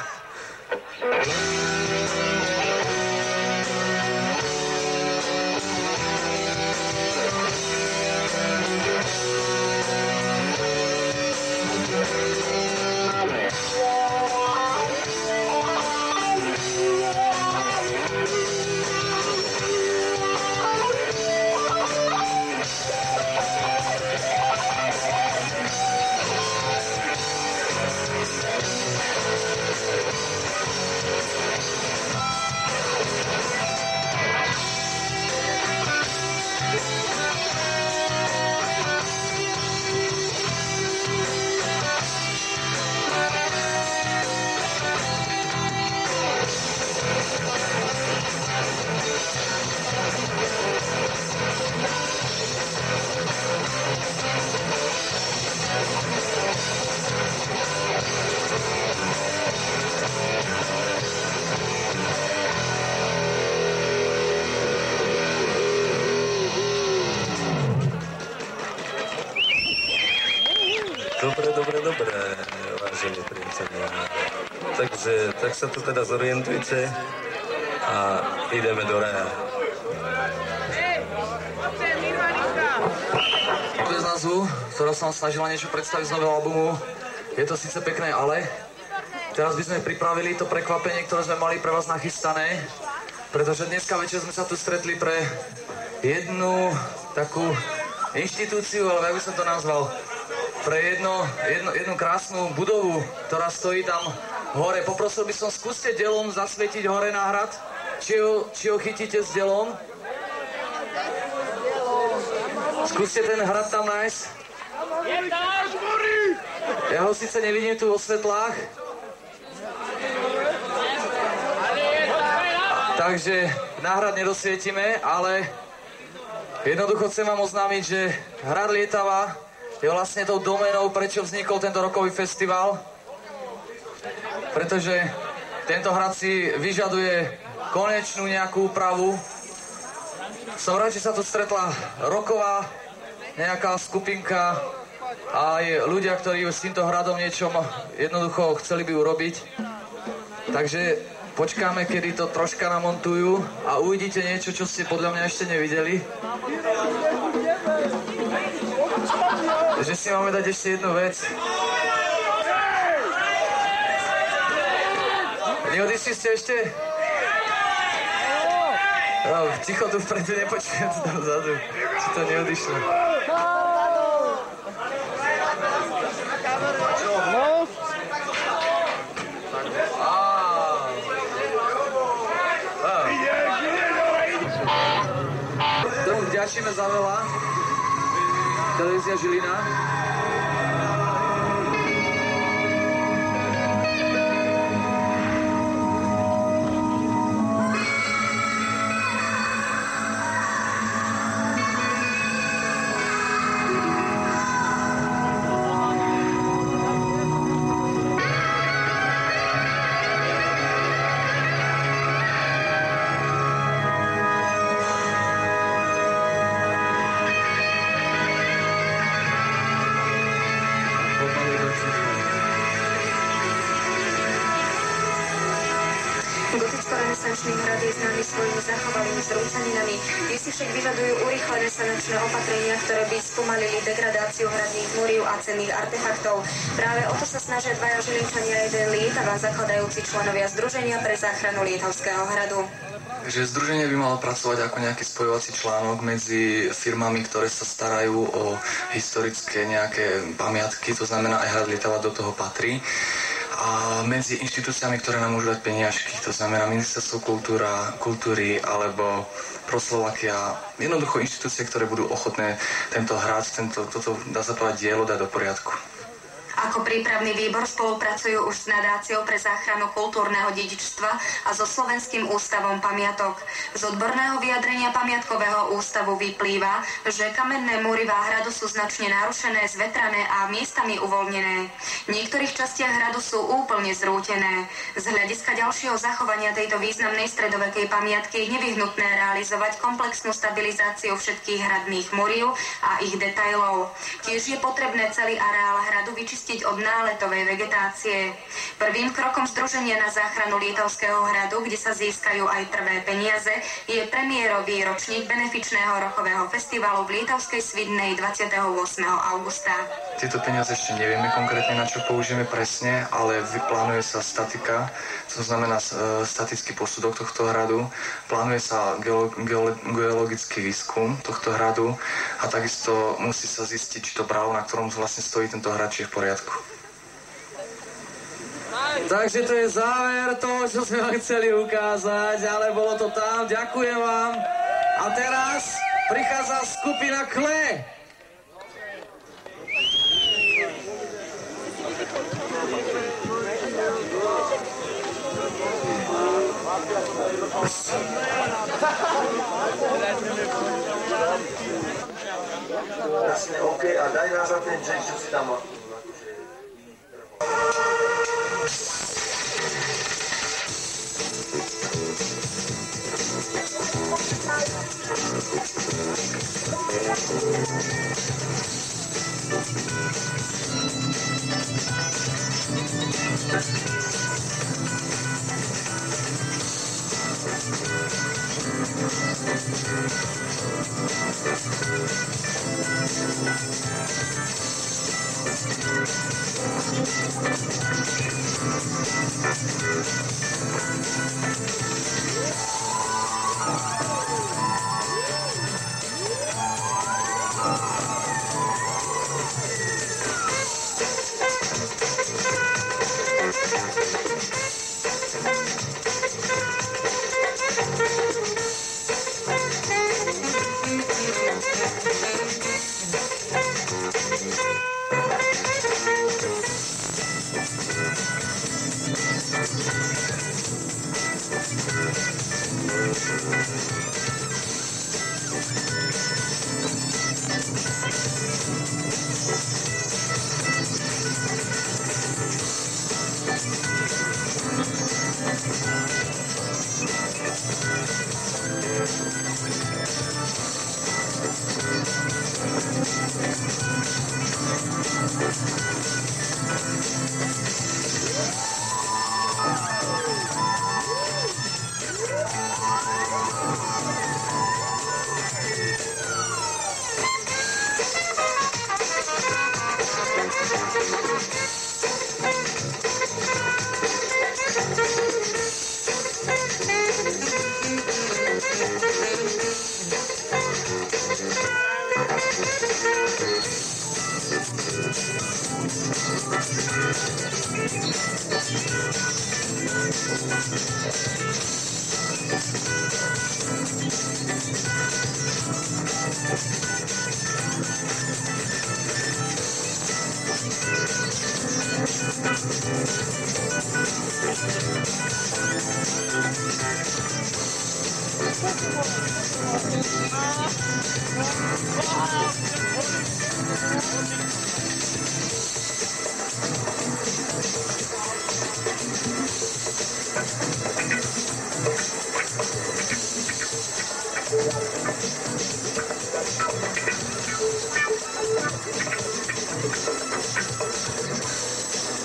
Dobre, dobre, dobre, vážení priatelia. Takže, tak sa tu teda zorientujte a ideme do raja. To je z názvu, ktorá sa vám snažila niečo predstaviť z nového albumu. Je to síce pekné, ale teraz by sme pripravili to prekvapenie, ktoré sme mali pre vás nachystané, pretože dneska večer sme sa tu stretli pre jednu takú inštitúciu, ale jak by som to nazval, pre jedno, jedno, jednu krásnu budovu, ktorá stojí tam hore. Poprosil by som, skúste delom zasvietiť hore na hrad, či ho, či ho chytíte s delom. Skúste ten hrad tam nájsť. Ja ho síce nevidím tu vo svetlách. Takže na hrad nedosvietime, ale jednoducho chcem vám oznámiť, že hrad Lietava je vlastne tou doménou, prečo vznikol tento rokový festival. Pretože tento hrad si vyžaduje konečnú nejakú úpravu. Som rád, že sa tu stretla roková nejaká skupinka a aj ľudia, ktorí s týmto hradom niečo jednoducho chceli by urobiť. Takže počkáme, kedy to troška namontujú a uvidíte niečo, čo ste podľa mňa ešte nevideli. Že si máme dať ešte jednu vec. Neodišli ste ešte? No, ticho tu vpredu, nepočujem tu tam vzadu. Či to neodišlo. Tomu vďačíme za veľa. Televízia Žilina. známi svojimi zachovalými zrúcaninami. Tie si však vyžadujú urýchlené sanačné opatrenia, ktoré by spomalili degradáciu hradných múriv a cenných artefaktov. Práve o to sa snažia dvaja Žilinčania a jeden Lietava, zakladajúci členovia Združenia pre záchranu Lietavského hradu. Že združenie by malo pracovať ako nejaký spojovací článok medzi firmami, ktoré sa starajú o historické nejaké pamiatky, to znamená aj hrad Lietava do toho patrí, a medzi inštitúciami, ktoré nám môžu dať peniažky, to znamená Ministerstvo kultúra, kultúry alebo Proslovakia, jednoducho inštitúcie, ktoré budú ochotné tento hrad, tento, toto, dá sa povedať, dielo dať do poriadku. Ako prípravný výbor spolupracujú už s nadáciou pre záchranu kultúrneho dedičstva a so Slovenským ústavom pamiatok. Z odborného vyjadrenia pamiatkového ústavu vyplýva, že kamenné múry Váhradu sú značne narušené, zvetrané a miestami uvoľnené. V niektorých častiach hradu sú úplne zrútené. Z hľadiska ďalšieho zachovania tejto významnej stredovekej pamiatky je nevyhnutné realizovať komplexnú stabilizáciu všetkých hradných múriv a ich detailov. Tiež je potrebné celý areál hradu vyčistiť od náletovej vegetácie. Prvým krokom Združenia na záchranu Lietavského hradu, kde sa získajú aj prvé peniaze, je premiérový ročník benefičného rokového festivalu v Lietavskej Svidnej dvadsiateho ôsmeho augusta. Tieto peniaze ešte nevieme konkrétne, na čo použijeme presne, ale plánuje sa statika, to znamená e, statický posudok tohto hradu, plánuje sa geolo, geolo, geologický výskum tohto hradu a takisto musí sa zistiť, či to právo, na ktorom vlastne stojí tento hrad, či je v poriadku. Takže to je záver toho, čo sme vám chceli ukázať, ale bolo to tam. Ďakujem vám. A teraz prichádza skupina Kle. Jasne, OK, a daj nás za ten jack, čo si tam má.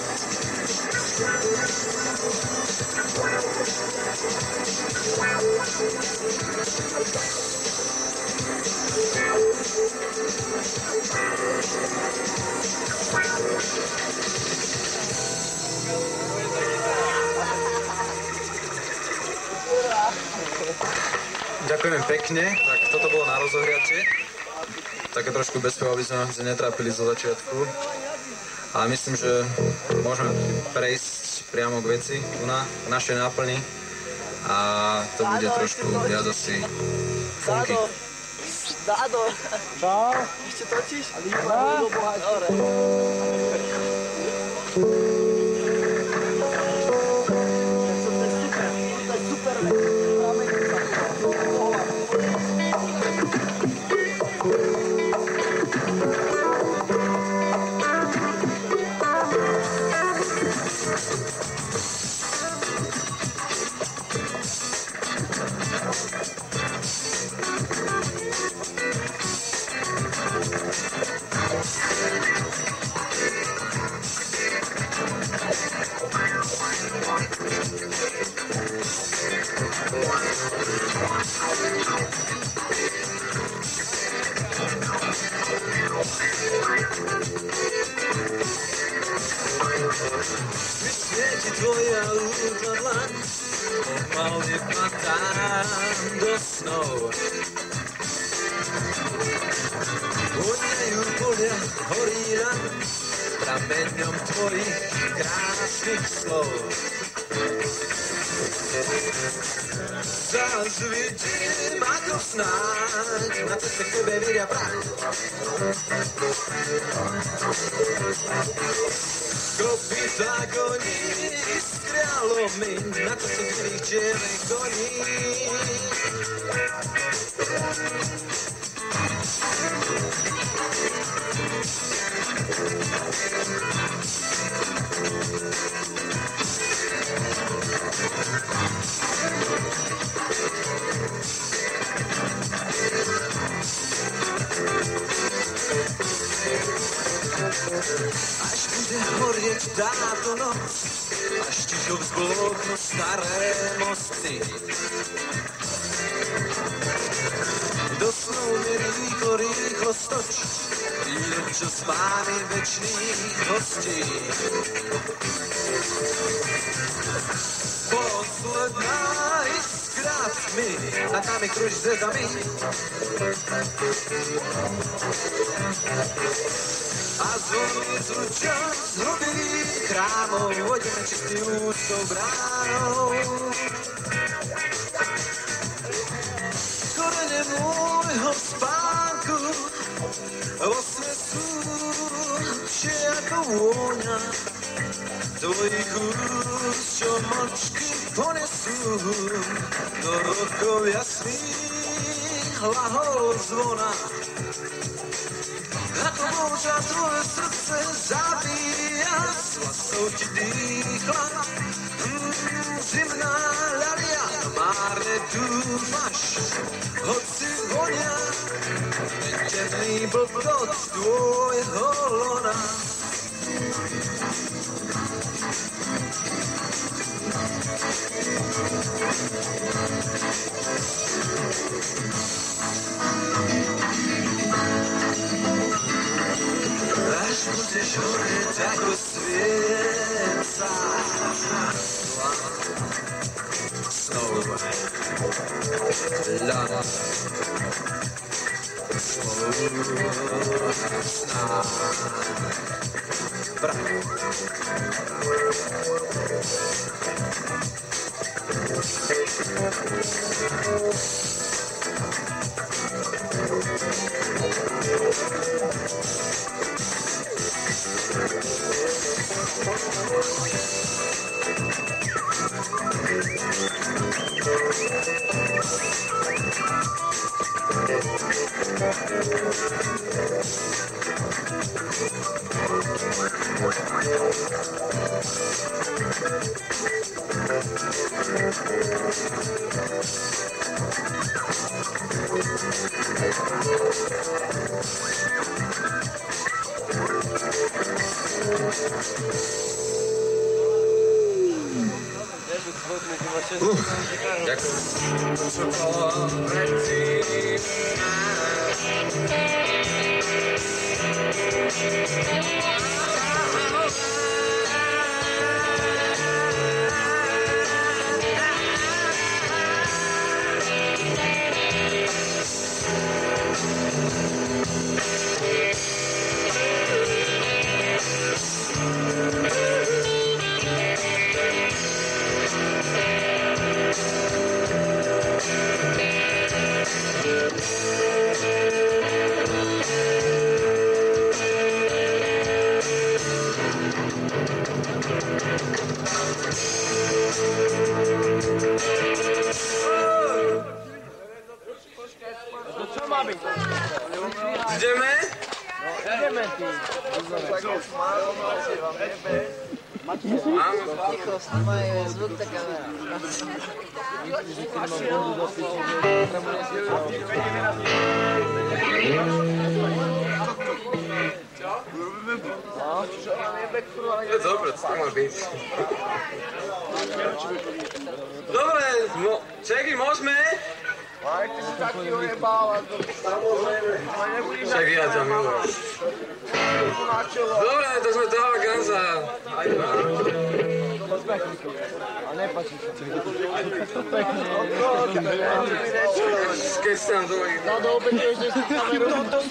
Wow. Ďakujeme pekne, tak toto bolo na rozohriatie. Také trošku bezpev, aby sme sa netrápili zo začiatku. Ale myslím, že môžeme prejsť priamo k veci u na, k našej náplni. A to bude trošku viac asi funky. Dádo. Čau. Ešte točíš? No. Dobre. Svieti tvoja ľúdna dlaň, pomaly padám do snov. Voňajú polia, horí ran, prameňom tvojich krásnych slov. Zas vidím, ako snáď na ceste k tebe viria prach. Kopytá koní iskrialo mi na ceste k tých čiernych koní. Až bude horieť táto noc, až ticho vzbloknú staré mosty. Do snov mi rýchlo, rýchlo stoč, idem čo s vámi večných hostí. Posledná iskra tmy, nad nami kruží zvedami. A zvoní zručia z hlubých chrámov, vodíme čistý úctou bránou. Korene môjho spánku vo sne sú všie ako vôňa tvojich úst, čo mlčky ponesú do rokov jasných hlahol zvona. Ako môža tvoje srdce zabíja, s vlasou ti dýchla mm, zimná ľalia. Márne dúfaš, hoci vonia temný blbot tvojho lona. Až budeš horieť ako svieca snov ľana spoločná prach. Uh, ďakujem. Ideme? Ideme ty. Ticho, snímajú zvuk tá kamera. Dobre, co to má byť? Dobre, no, čeky, môžeme? Ale ty si taký ojebáva. Však ja ťa milujem. Dobre, to sme toho Ganza. A nepáči sa. Keď si tam dole... No do obetuješ, že si kameru.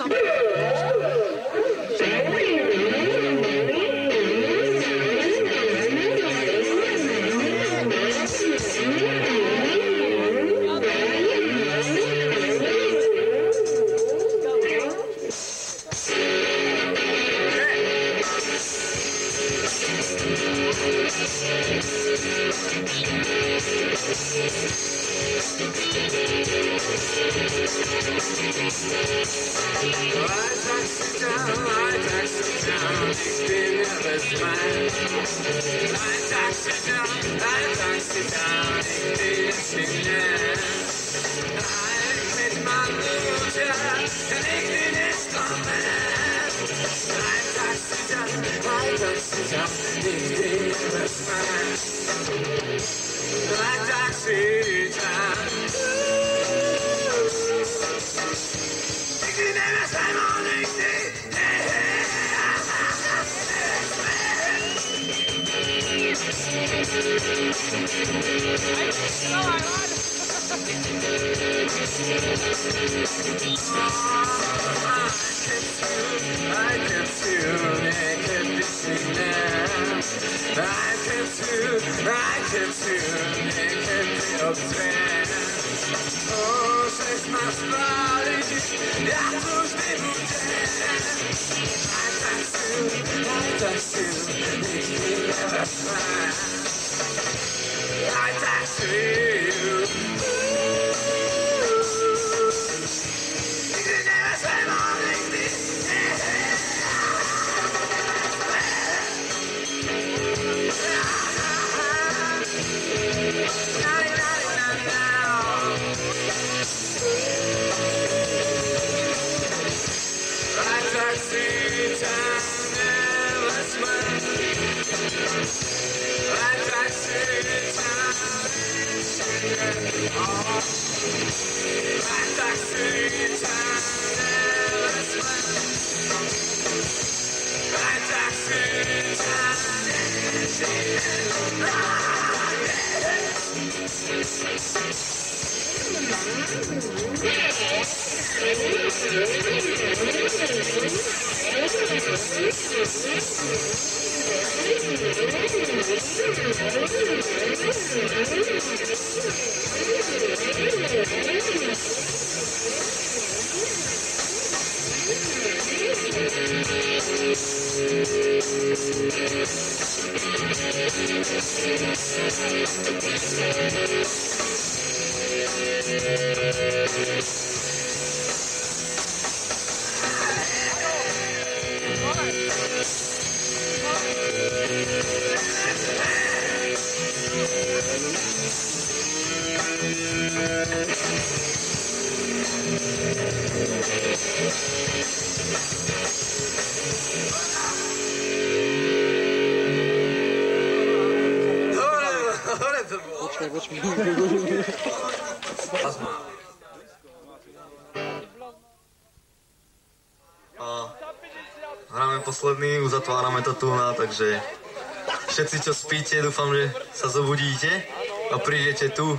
Hráme posledný, uzatvárame to tu, takže všetci, čo spíte, dúfam, že sa zobudíte a prídete tu,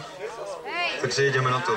takže ideme na to.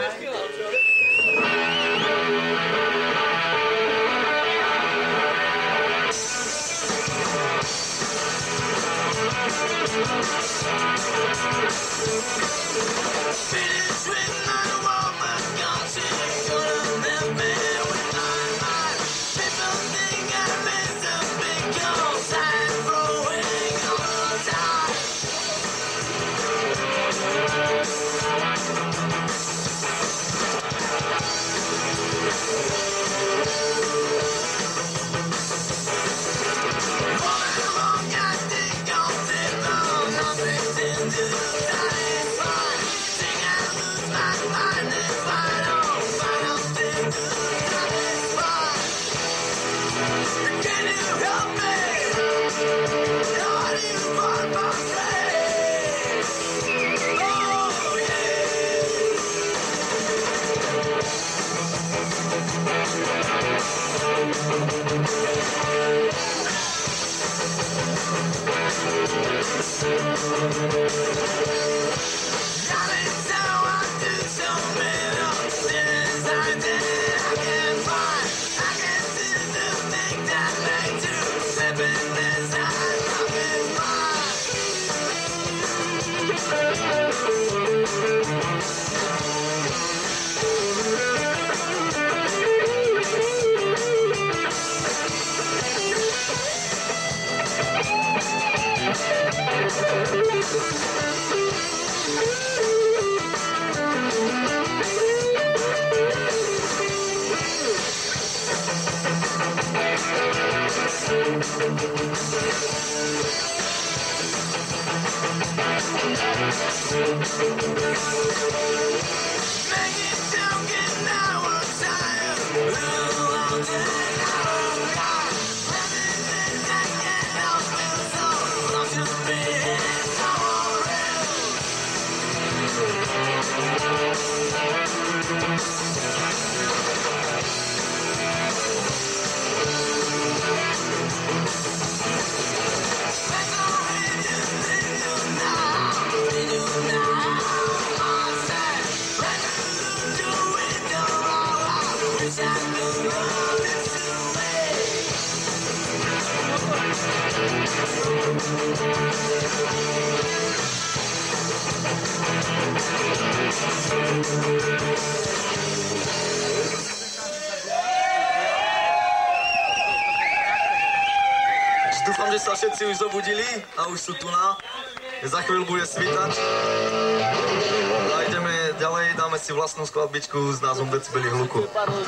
Dúfam, že sa všetci už zobudili a už sú tu na. Za chvíľu bude svítať. A ideme ďalej, dáme si vlastnú skladbičku s názvom Decibeli hluku.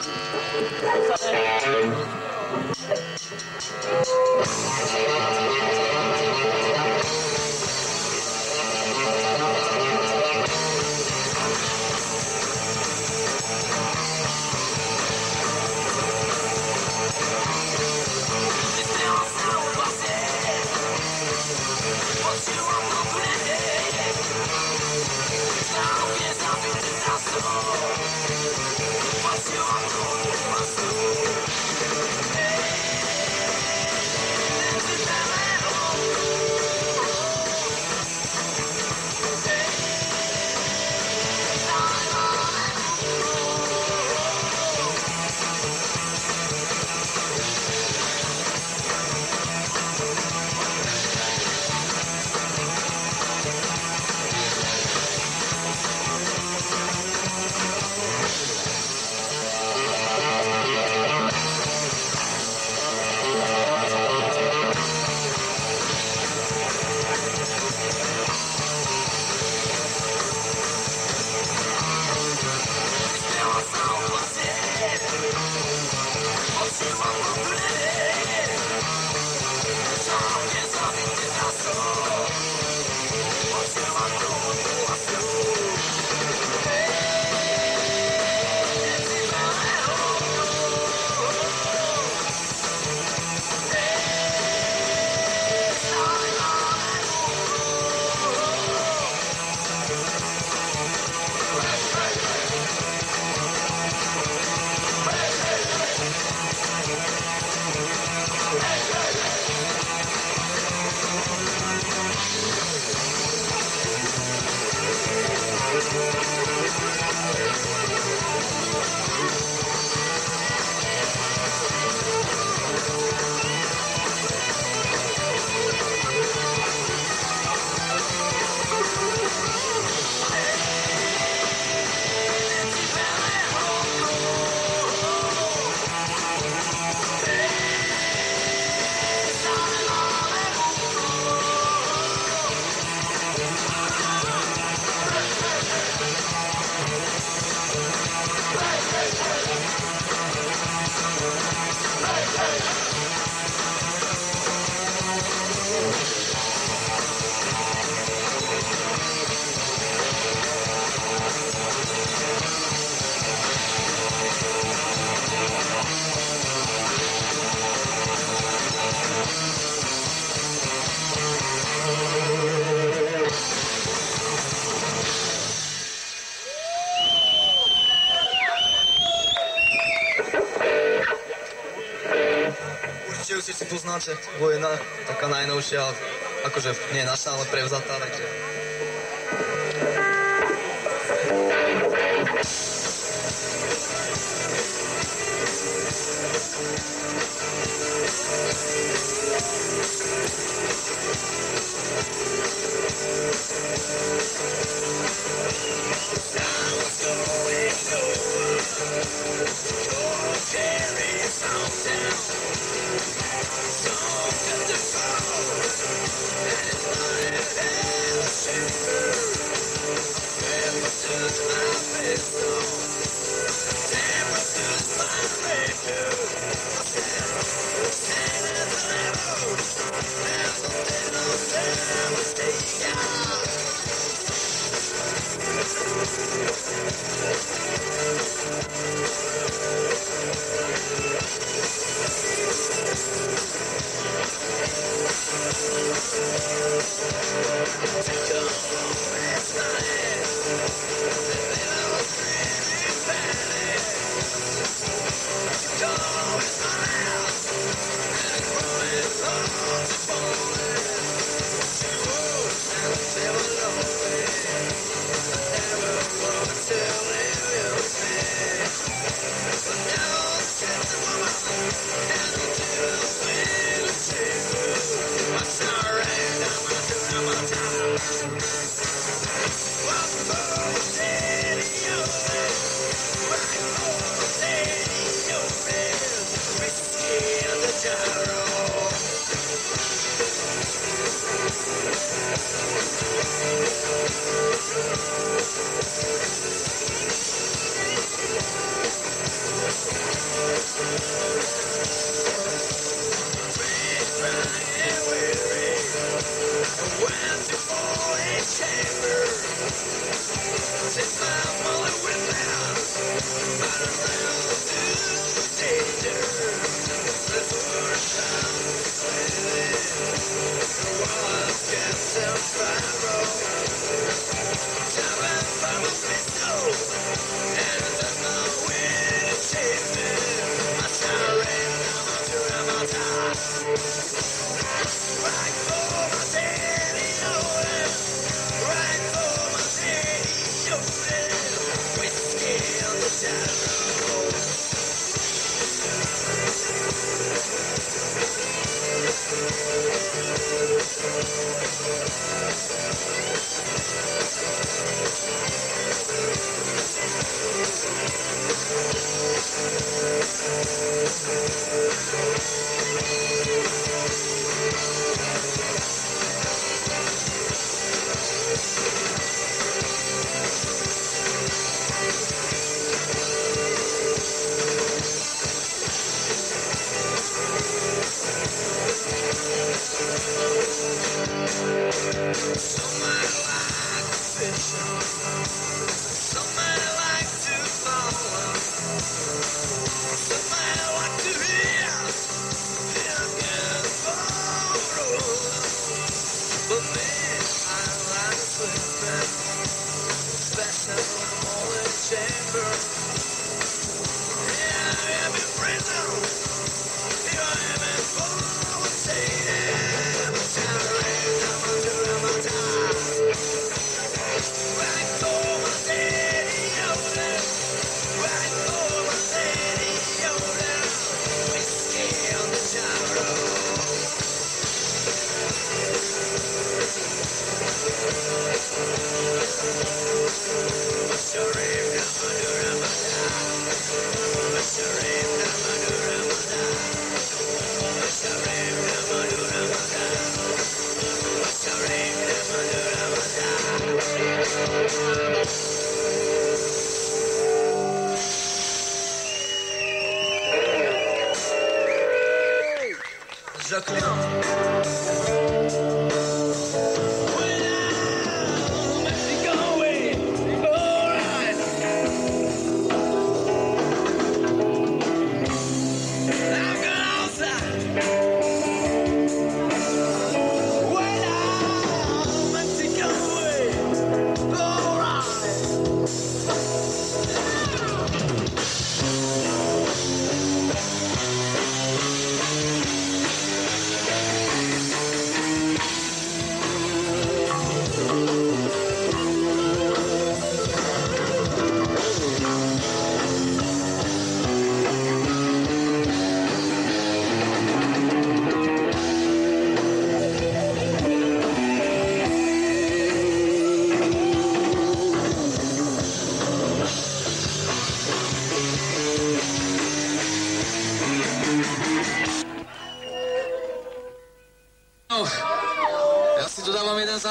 Si poznáte, Vojna, taká najnovšia, akože nie naša, ale prevzatá, takže...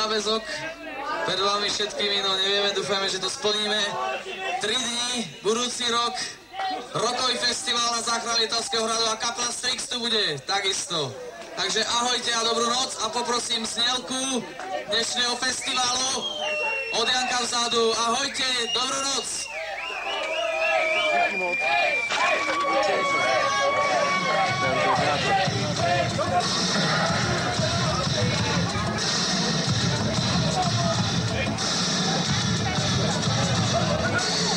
záväzok pred vami všetkými, no nevieme, dúfajme, že to splníme. Tri dní, budúci rok, rokový festival na záchrane Lietavského hradu a kapela Strix tu bude, takisto. Takže ahojte a dobrú noc a poprosím znielku dnešného festivalu od Janka vzadu. Ahojte, dobrú noc. Thank you.